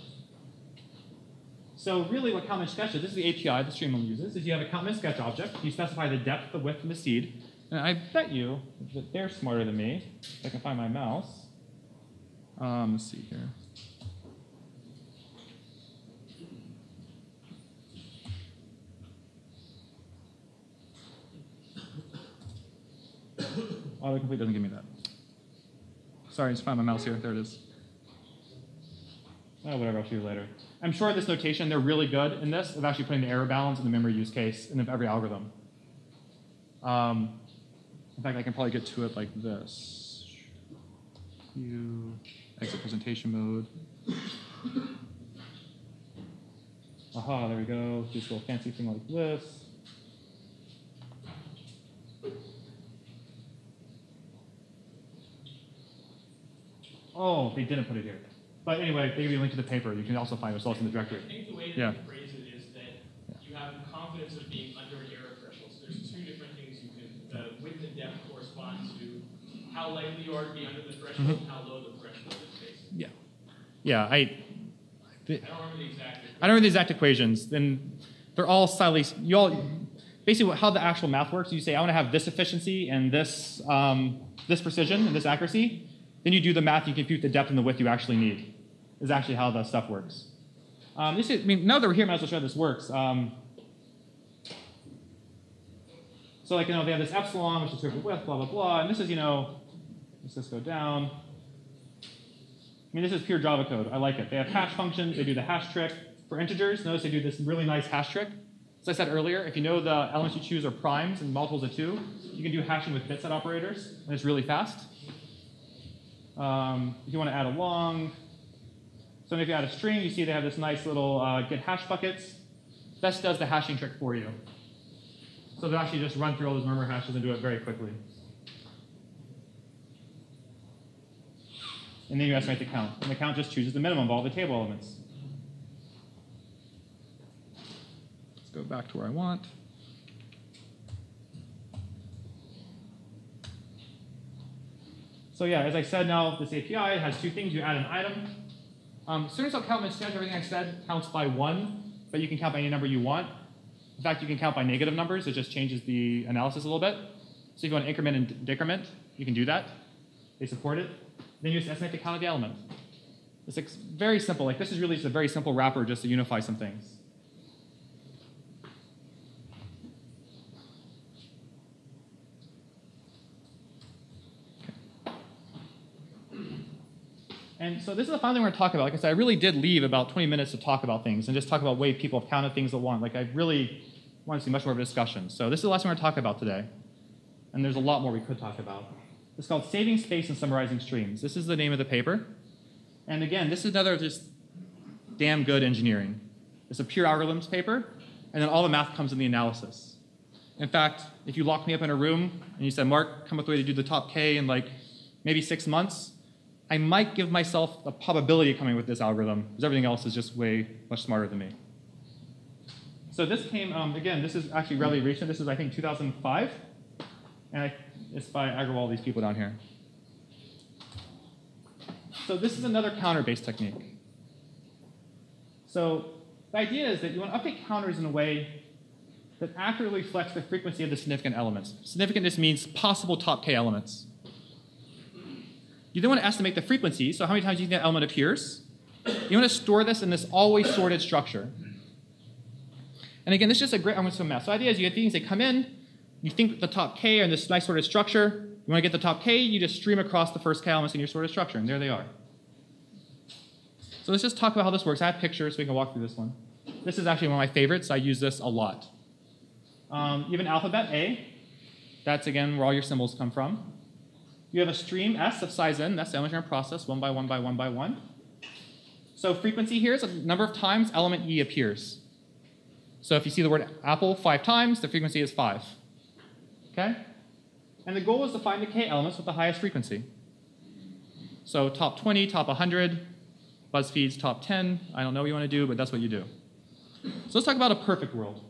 Speaker 1: So really what count min sketch is, this is the API the Streamlib uses, is you have a count min sketch object. You specify the depth, the width, and the seed. And I bet you that they're smarter than me. If I can find my mouse. Let's see here. Autocomplete doesn't give me that. Sorry, I just found my mouse here. There it is. Oh, whatever, I'll show you later. I'm sure this notation, they're really good in this, of actually putting the error balance in the memory use case in every algorithm. In fact, I can probably get to it like this. Exit presentation mode. Aha, there we go. Do this little fancy thing like this. Oh, they didn't put it here. But anyway, they give you a link to the paper. You can also find results in the directory.
Speaker 5: I think the way
Speaker 1: Yeah.
Speaker 5: to phrase it is that you have confidence of being under an error threshold. So there's two different things you can, the width and depth corresponds to how likely you are to be under the threshold and how low the threshold is basically.
Speaker 1: Yeah. Yeah,
Speaker 5: I don't remember the exact equation.
Speaker 1: I don't remember the exact equations. Then they're all slightly, basically how the actual math works, you say, I want to have this efficiency and this, this precision and this accuracy. Then you do the math, you compute the depth and the width you actually need, is actually how the stuff works. Now that we're here, I might as well show how this works. So like, they have this epsilon, which is sort of width, blah, blah, blah. And this is, let's just go down. This is pure Java code. I like it. They have hash functions. They do the hash trick. For integers, notice they do this really nice hash trick. As I said earlier, if you know the elements you choose are primes and multiples of 2, you can do hashing with bit set operators, and it's really fast. If you want to add a long, so if you add a string, you see they have this nice little get hash buckets. This does the hashing trick for you. So they'll actually just run through all those murmur hashes and do it very quickly. And then you estimate the count. And the count just chooses the minimum of all the table elements. Let's go back to where I want. So yeah, as I said now, this API has two things. You add an item. Soon as I'll count instead, everything I said counts by 1, but you can count by any number you want. In fact, you can count by negative numbers. It just changes the analysis a little bit. So if you want to increment and decrement, you can do that. They support it. Then you just estimate the count of the element. It's like very simple. Like this is really just a very simple wrapper just to unify some things. And so this is the final thing we're going to talk about. Like I said, I really did leave about 20 minutes to talk about things and just talk about ways people have counted things at once. Like I really want to see much more of a discussion. So this is the last thing we're going to talk about today. And there's a lot more we could talk about. It's called Saving Space and Summarizing Streams. This is the name of the paper. And again, this is another just damn good engineering. It's a pure algorithms paper, and then all the math comes in the analysis. In fact, if you locked me up in a room and you said, Mark, come up with a way to do the top K in like maybe 6 months, I might give myself a probability of coming with this algorithm, because everything else is just way much smarter than me. So this came, again, this is actually relatively recent. This is, I think, 2005. And it's by Agrawal, these people down here. So this is another counter-based technique. So the idea is that you want to update counters in a way that accurately reflects the frequency of the significant elements. Significantness means possible top K elements. You then want to estimate the frequency, so how many times you think that element appears. You want to store this in this always sorted structure. And again, this is just a great, I'm going to mess. So the idea is you get things that come in, you think the top K are in this nice sorted structure. You want to get the top K, you just stream across the first K elements in your sorted structure, and there they are. So let's just talk about how this works. I have pictures, so we can walk through this one. This is actually one of my favorites. I use this a lot. You have an alphabet A. That's, again, where all your symbols come from. You have a stream S of size n. That's the element you're going to process 1 by 1 by 1 by 1. So frequency here is the number of times element E appears. So if you see the word apple 5 times, the frequency is 5. Okay? And the goal is to find the K elements with the highest frequency. So top 20, top 100, BuzzFeed's top 10. I don't know what you want to do, but that's what you do. So let's talk about a perfect world.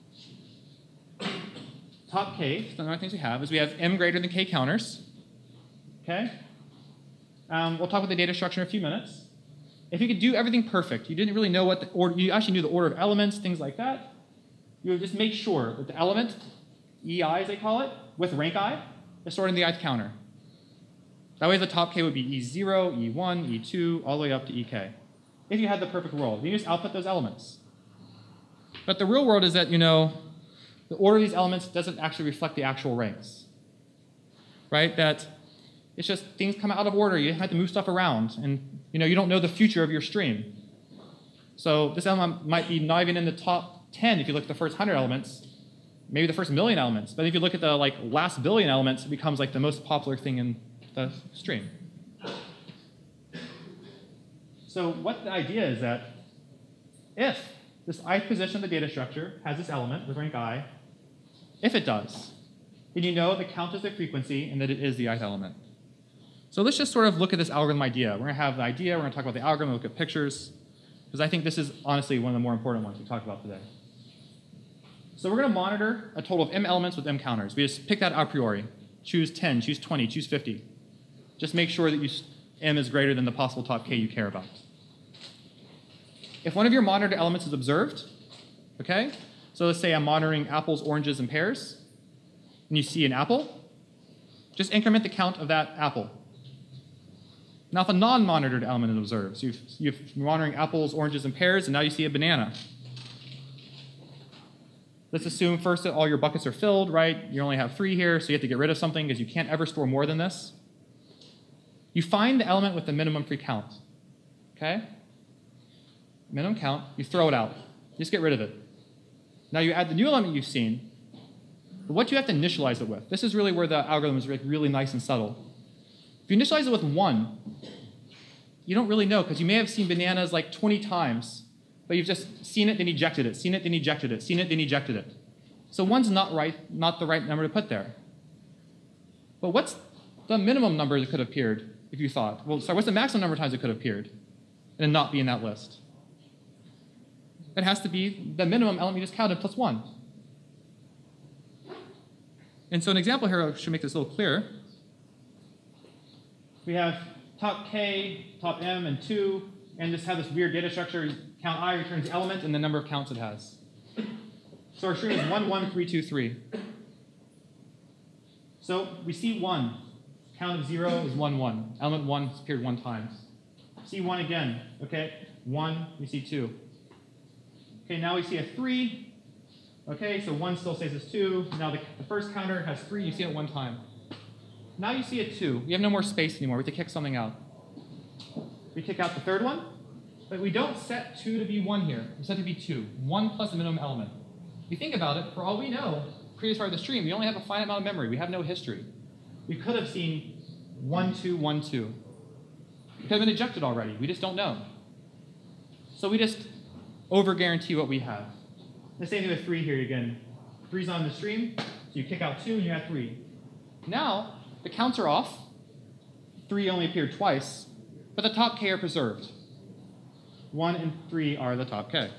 Speaker 1: Top K, the other things we have is we have m greater than K counters. Okay? We'll talk about the data structure in a few minutes. If you could do everything perfect, you didn't really know what the order, you actually knew the order of elements, things like that, you would just make sure that the element, EI as they call it, with rank I, is stored in the ith counter. That way the top K would be E0, E1, E2, all the way up to EK. If you had the perfect world, you just output those elements. But the real world is that, the order of these elements doesn't actually reflect the actual ranks. Right? That it's just things come out of order. You have to move stuff around. And you don't know the future of your stream. So this element might be not even in the top 10 if you look at the first 100 elements. maybe the first million elements. But if you look at the last billion elements, it becomes like the most popular thing in the stream. So what the idea is that if this ith position of the data structure has this element with rank I, if it does, then you know the count is the frequency and that it is the ith element. So let's just sort of look at this algorithm idea. We're going to have the idea, we're going to talk about the algorithm, look at pictures, because I think this is honestly one of the more important ones we talked about today. So we're going to monitor a total of m elements with m counters. We just pick that a priori. Choose 10, choose 20, choose 50. Just make sure that m is greater than the possible top k you care about. If one of your monitored elements is observed, okay, so let's say I'm monitoring apples, oranges, and pears, and you see an apple, just increment the count of that apple. Now if a non-monitored element is observed, so you're monitoring apples, oranges, and pears, and now you see a banana. Let's assume first that all your buckets are filled, right? You only have 3 here, so you have to get rid of something because you can't ever store more than this. You find the element with the minimum free count, okay? Minimum count, you throw it out. You just get rid of it. Now you add the new element you've seen, but what you have to initialize it with. This is really where the algorithm is really nice and subtle. If you initialize it with 1, you don't really know because you may have seen bananas 20 times, but you've just seen it, then ejected it, seen it, then ejected it, seen it, then ejected it. So 1's not the right number to put there. But what's the minimum number that could have appeared if you thought? Well, sorry, what's the maximum number of times it could have appeared and not be in that list? It has to be the minimum element you just counted plus 1. And so an example here should make this a little clearer. We have top k, top m, and 2, and just have this weird data structure. Count I returns the element and the number of counts it has. So our string is 1, 1, 3, 2, 3. So we see 1. Count of 0 is 1, 1. Element 1 has appeared 1 time. See 1 again. Okay, 1, we see 2. Okay, now we see a 3. Okay, so 1 still stays as 2. Now the first counter has 3. You see it 1 time. Now you see a 2. We have no more space anymore. We have to kick something out. We kick out the third one, but we don't set 2 to be 1 here. We set it to be 2. 1 plus a minimum element. If you think about it, for all we know, previous part of the stream, we only have a finite amount of memory. We have no history. We could have seen 1, 2, 1, 2. It could have been ejected already. We just don't know. So we just over-guarantee what we have. The same thing with 3 here again. 3's on the stream, so you kick out 2 and you add 3. Now, the counts are off. 3 only appeared twice, but the top k are preserved. 1 and 3 are the top k.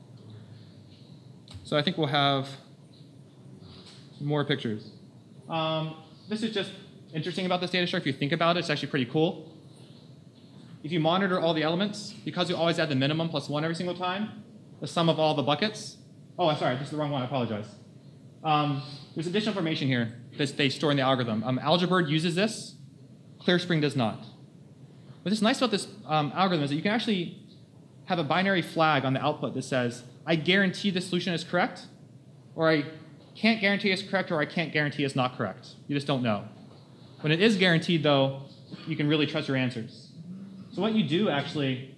Speaker 1: So I think we'll have more pictures. This is just interesting about this data structure. If you think about it, it's actually pretty cool. If you monitor all the elements, because you always add the minimum plus 1 every single time, the sum of all the buckets. Oh, I'm sorry, this is the wrong one. I apologize. There's additional information here that they store in the algorithm. Algebird uses this. ClearSpring does not. What's nice about this algorithm is that you can actually have a binary flag on the output that says, I guarantee the solution is correct, or I can't guarantee it's correct, or I can't guarantee it's not correct. You just don't know. When it is guaranteed, though, you can really trust your answers. So what you do, actually,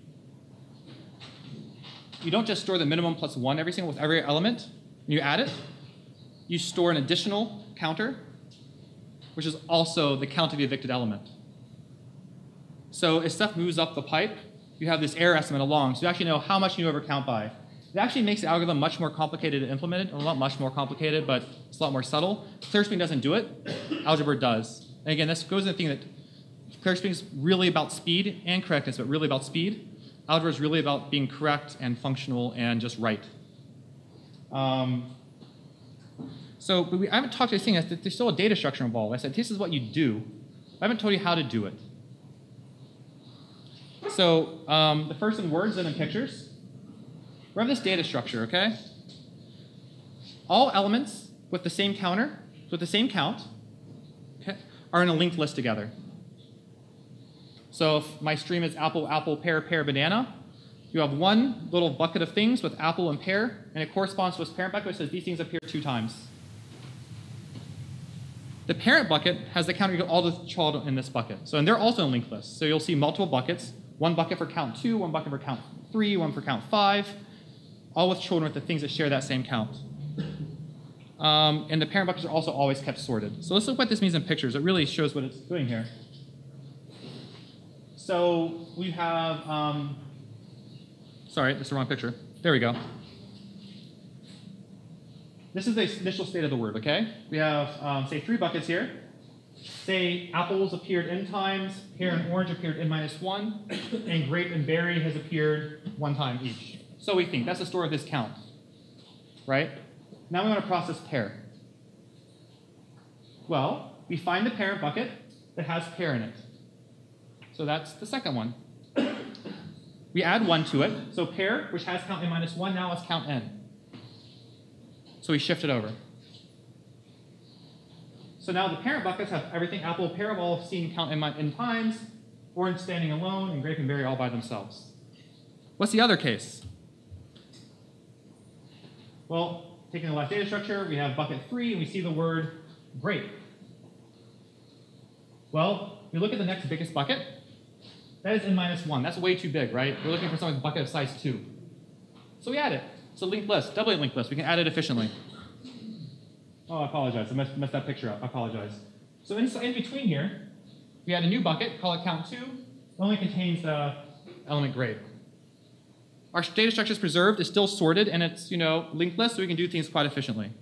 Speaker 1: you don't just store the minimum plus 1 with every element, and you add it. You store an additional counter, which is also the count of the evicted element. So if stuff moves up the pipe, you have this error estimate along, so you actually know how much you overcount by. It actually makes the algorithm much more complicated to implement, or not much more complicated, but it's a lot more subtle. ClearSpring doesn't do it. Algebird does. And again, this goes in the thing that ClearSpring is really about speed and correctness, but really about speed. Algebird is really about being correct and functional and just right. So but I haven't talked to this thing. There's still a data structure involved. I said, this is what you do. I haven't told you how to do it. So the first in words, then in pictures. We have this data structure, okay? All elements with the same counter, with the same count, okay, are in a linked list together. So if my stream is apple, apple, pear, pear, banana, you have one little bucket of things with apple and pear, and it corresponds to its parent bucket, which says these things appear 2 times. The parent bucket has the counter to all the children in this bucket. So, and they're also in linked lists. So you'll see multiple buckets, one bucket for count 2, one bucket for count 3, one for count 5, all with children with the things that share that same count. And the parent buckets are also always kept sorted. So let's look what this means in pictures. It really shows what it's doing here. So we have, sorry, that's the wrong picture. There we go. This is the initial state of the word, okay? We have, say, 3 buckets here. Say apples appeared n times, pear and orange appeared n-1, and grape and berry has appeared 1 time each. So we think that's the store of this count, right? Now we want to process pear. Well, we find the parent bucket that has pear in it. So that's the second one. We add 1 to it. So pear, which has count n-1, now has count n. So we shift it over. So now the parent buckets have everything apple, pear have all seen count n times, orange standing alone, and grape and berry all by themselves. What's the other case? Well, taking the last data structure, we have bucket 3, and we see the word grape. Well, we look at the next biggest bucket. That is n-1. That's way too big, right? We're looking for something with a bucket of size 2. So we add it. It's a linked list, doubly linked list. We can add it efficiently. Oh, I apologize. I messed that picture up. I apologize. So in between here, we add a new bucket, call it count 2. It only contains the element grape. Our data structure is preserved. It's still sorted, and it's linked list, so we can do things quite efficiently.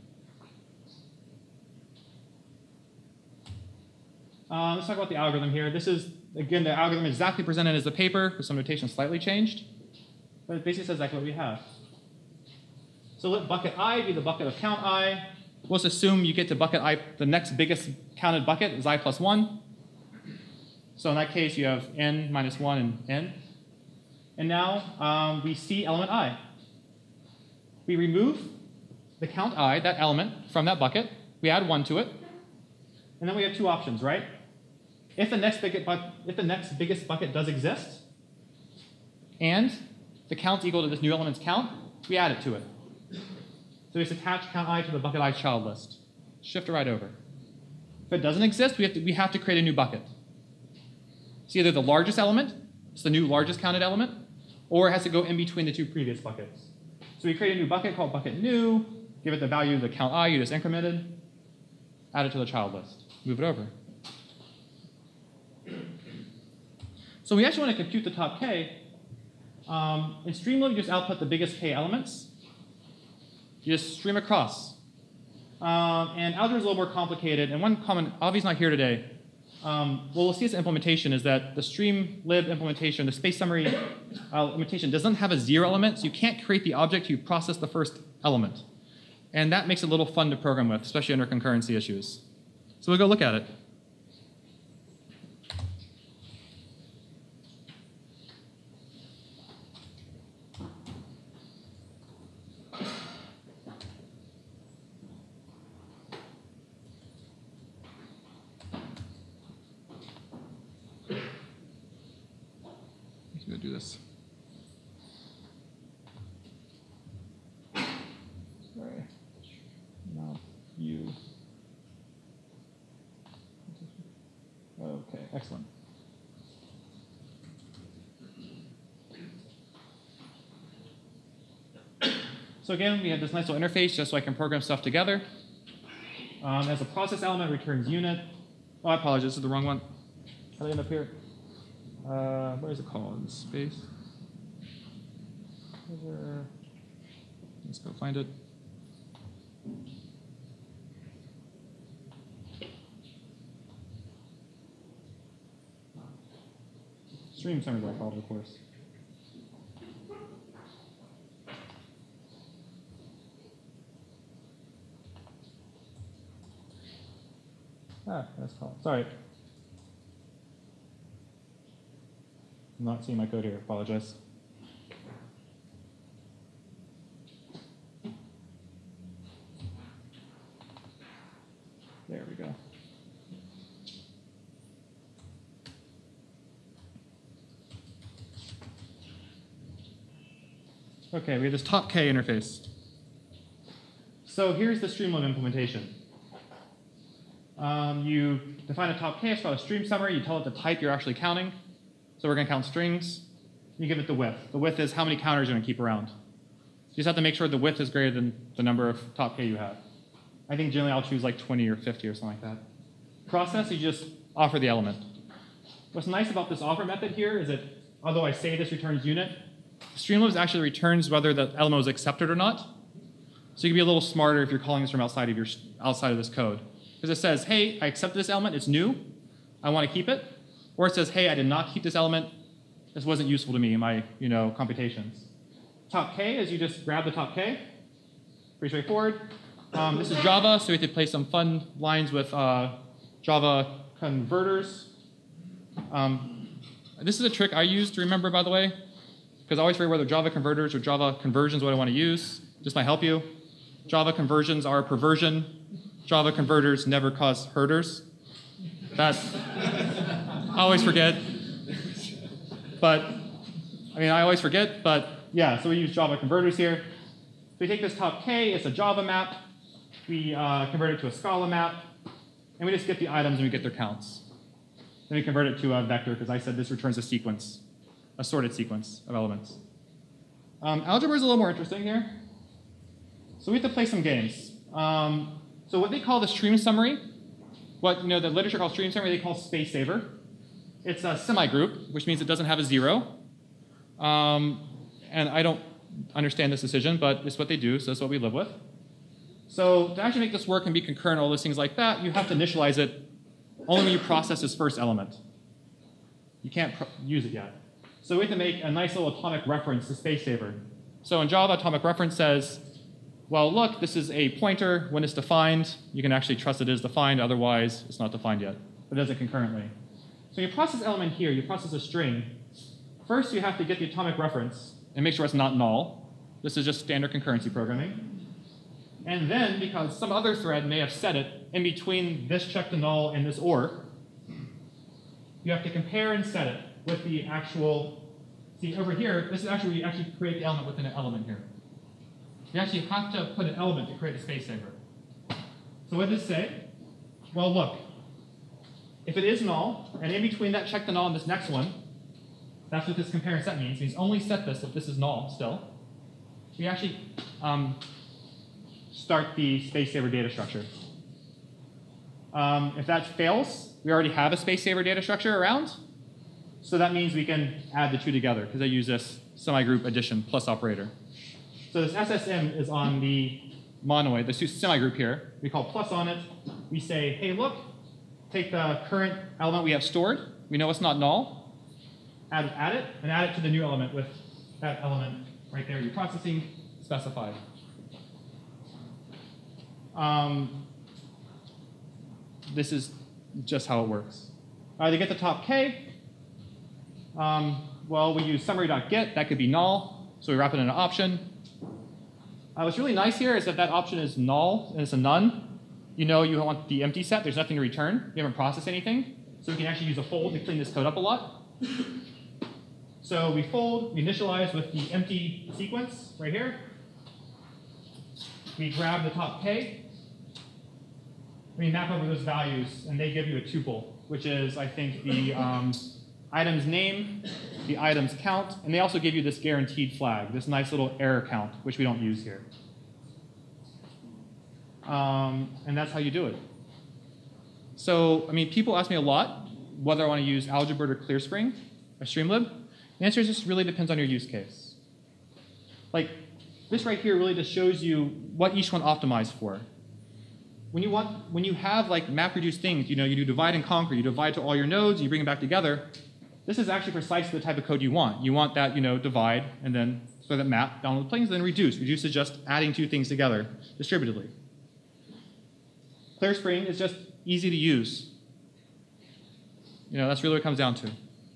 Speaker 1: Let's talk about the algorithm here. This is, again, the algorithm exactly presented as the paper, with some notation slightly changed. But it basically says exactly what we have. So let bucket I be the bucket of count I. Let's assume you get to bucket I, the next biggest counted bucket is I plus 1. So in that case, you have n-1 and n. And now we see element I. We remove the count I, that element, from that bucket. We add 1 to it. And then we have 2 options, right? If the next biggest bucket does exist, and the count's equal to this new element's count, we add it to it. So we just attach count I to the bucket I child list. Shift it right over. If it doesn't exist, we have to create a new bucket. It's either the largest element, it's the new largest counted element, or it has to go in between the 2 previous buckets. So we create a new bucket called bucket new, give it the value of the count I you just incremented, add it to the child list, move it over. So we actually want to compute the top k. In Streamlit, you just output the biggest k elements. You just stream across. And algebra is a little more complicated. And one common, Avi's not here today. What we'll see as implementation is that the streamlib implementation, the space summary implementation, doesn't have a 0 element, so you can't create the object, you process the first element. And that makes it a little fun to program with, especially under concurrency issues. So we'll go look at it. Do this. Sorry. Not you. Okay, excellent. So again, we have this nice little interface just so I can program stuff together. As a process element, returns unit. Oh, I apologize, this is the wrong one. How did I end up here? What is it called? Space. Let's go find it. Stream summary I called it, of course. That's called. Sorry. I'm not seeing my code here. Apologize. There we go. Okay, we have this top K interface. So here's the Streamlit implementation. You define a top K, it's called a stream summary. You tell it the type you're actually counting. So we're going to count strings. You give it the width. The width is how many counters you're going to keep around. You just have to make sure the width is greater than the number of top K you have. I think generally I'll choose like 20 or 50 or something like that. Process, you just offer the element. What's nice about this offer method here is that although I say this returns unit, Streamlabs actually returns whether the element was accepted or not. So you can be a little smarter if you're calling this from outside of this code. Because it says, hey, I accepted this element, it's new, I want to keep it. Or it says, hey, I did not keep this element, this wasn't useful to me in my computations. Top K is you just grab the top K. Pretty straightforward. This is Java, so we have to play some fun lines with Java converters. This is a trick I use to remember, by the way, because I always forget whether Java converters or Java conversions what I want to use. This might help you. Java conversions are perversion. Java converters never cause herders. That's, I always forget. But, I always forget, but yeah, so we use Java converters here. So we take this top K, it's a Java map. We convert it to a Scala map, and we just get the items and we get their counts. Then we convert it to a vector, because I said this returns a sequence, a sorted sequence of elements. Algebra is a little more interesting here. So we have to play some games. So what they call the stream summary, what the literature calls stream summary, they call space saver. It's a semi-group, which means it doesn't have a 0. And I don't understand this decision, but it's what they do, so that's what we live with. So to actually make this work and be concurrent, all those things like that, you have to initialize it only when you process this first element. You can't use it yet. So we have to make a nice little atomic reference to space saver. So in Java, atomic reference says, well, look, this is a pointer. When it's defined, you can actually trust it is defined. Otherwise, it's not defined yet. But it does it concurrently. So you process element here, you process a string. First, you have to get the atomic reference and make sure it's not null. This is just standard concurrency programming. And then, because some other thread may have set it in between this check to null and this OR, you have to compare and set it with the actual, see over here, this is actually where you actually create the element within an element here. You actually have to put an element to create a space saver. So what does this say? Well, look, if it is null, and in between that check to null and this next one, that's what this compare and set means. It means only set this if this is null still. We actually start the space saver data structure. If that fails, we already have a space saver data structure around. So that means we can add the two together, because I use this semi-group addition plus operator. So this SSM is on the monoid, the semi-group here. We call plus on it. We say, hey, look, take the current element we have stored. We know it's not null. Add it, and add it to the new element with that element right there you're processing specified. This is just how it works. To get the top K, well, we use summary.get. That could be null, so we wrap it in an option. What's really nice here is that that option is null, and it's a none. You know you want the empty set. There's nothing to return. You haven't processed anything. So we can actually use a fold to clean this code up a lot. So we fold, we initialize with the empty sequence right here. We grab the top K. We map over those values, and they give you a tuple, which is, I think, the item's name, the item's count, and they also give you this guaranteed flag, this nice little error count, which we don't use here. And that's how you do it. So, people ask me a lot whether I want to use Algebra or ClearSpring or Streamlib. The answer is just really depends on your use case. Like, this right here really just shows you what each one optimized for. When you have like map-reduced things, you do divide and conquer, you divide to all your nodes, you bring them back together. This is actually precisely the type of code you want. You want that, divide and then so that map down the planes, then reduce. Reduce is just adding two things together distributedly. ClearSpring is just easy to use. That's really what it comes down to.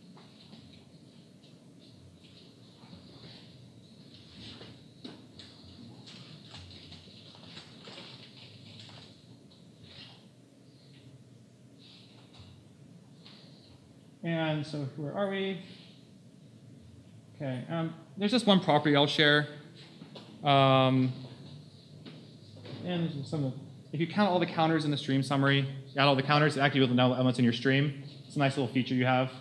Speaker 1: And so where are we? Okay, there's just one property I'll share. And if you count all the counters in the stream summary, you add all the counters, actually you'll know elements in your stream. It's a nice little feature you have.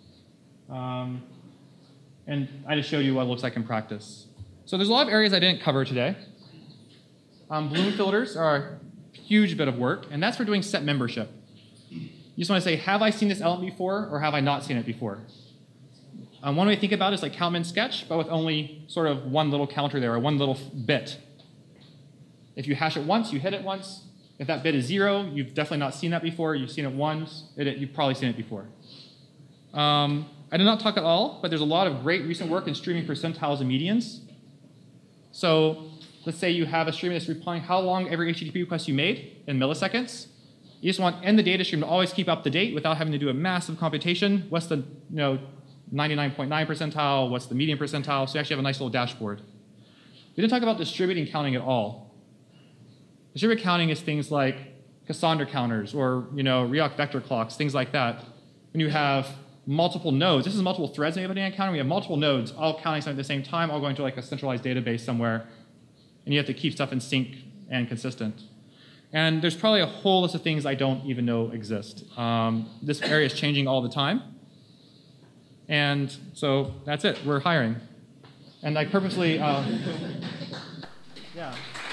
Speaker 1: And I just showed you what it looks like in practice. So there's a lot of areas I didn't cover today. Bloom filters are huge bit of work, and that's for doing set membership. You just want to say, have I seen this element before, or have I not seen it before? One way to think about it is like count min sketch, but with only sort of one little counter there, or one little bit. If you hash it once, you hit it once. If that bit is 0, you've definitely not seen that before. You've seen it once. You've probably seen it before. I did not talk at all, but there's a lot of great recent work in streaming percentiles and medians. So let's say you have a stream that's replying how long every HTTP request you made in milliseconds. You just want in the data stream to always keep up to date without having to do a massive computation. What's the 99.9 percentile? What's the median percentile? So you actually have a nice little dashboard. We didn't talk about distributing counting at all. Distributed counting is things like Cassandra counters or React vector clocks, things like that. When you have multiple nodes, this is multiple threads maybe in a counter. We have multiple nodes all counting something at the same time, all going to like a centralized database somewhere, and you have to keep stuff in sync and consistent. And there's probably a whole list of things I don't even know exist. This area is changing all the time, and so that's it. We're hiring, and I purposely, yeah.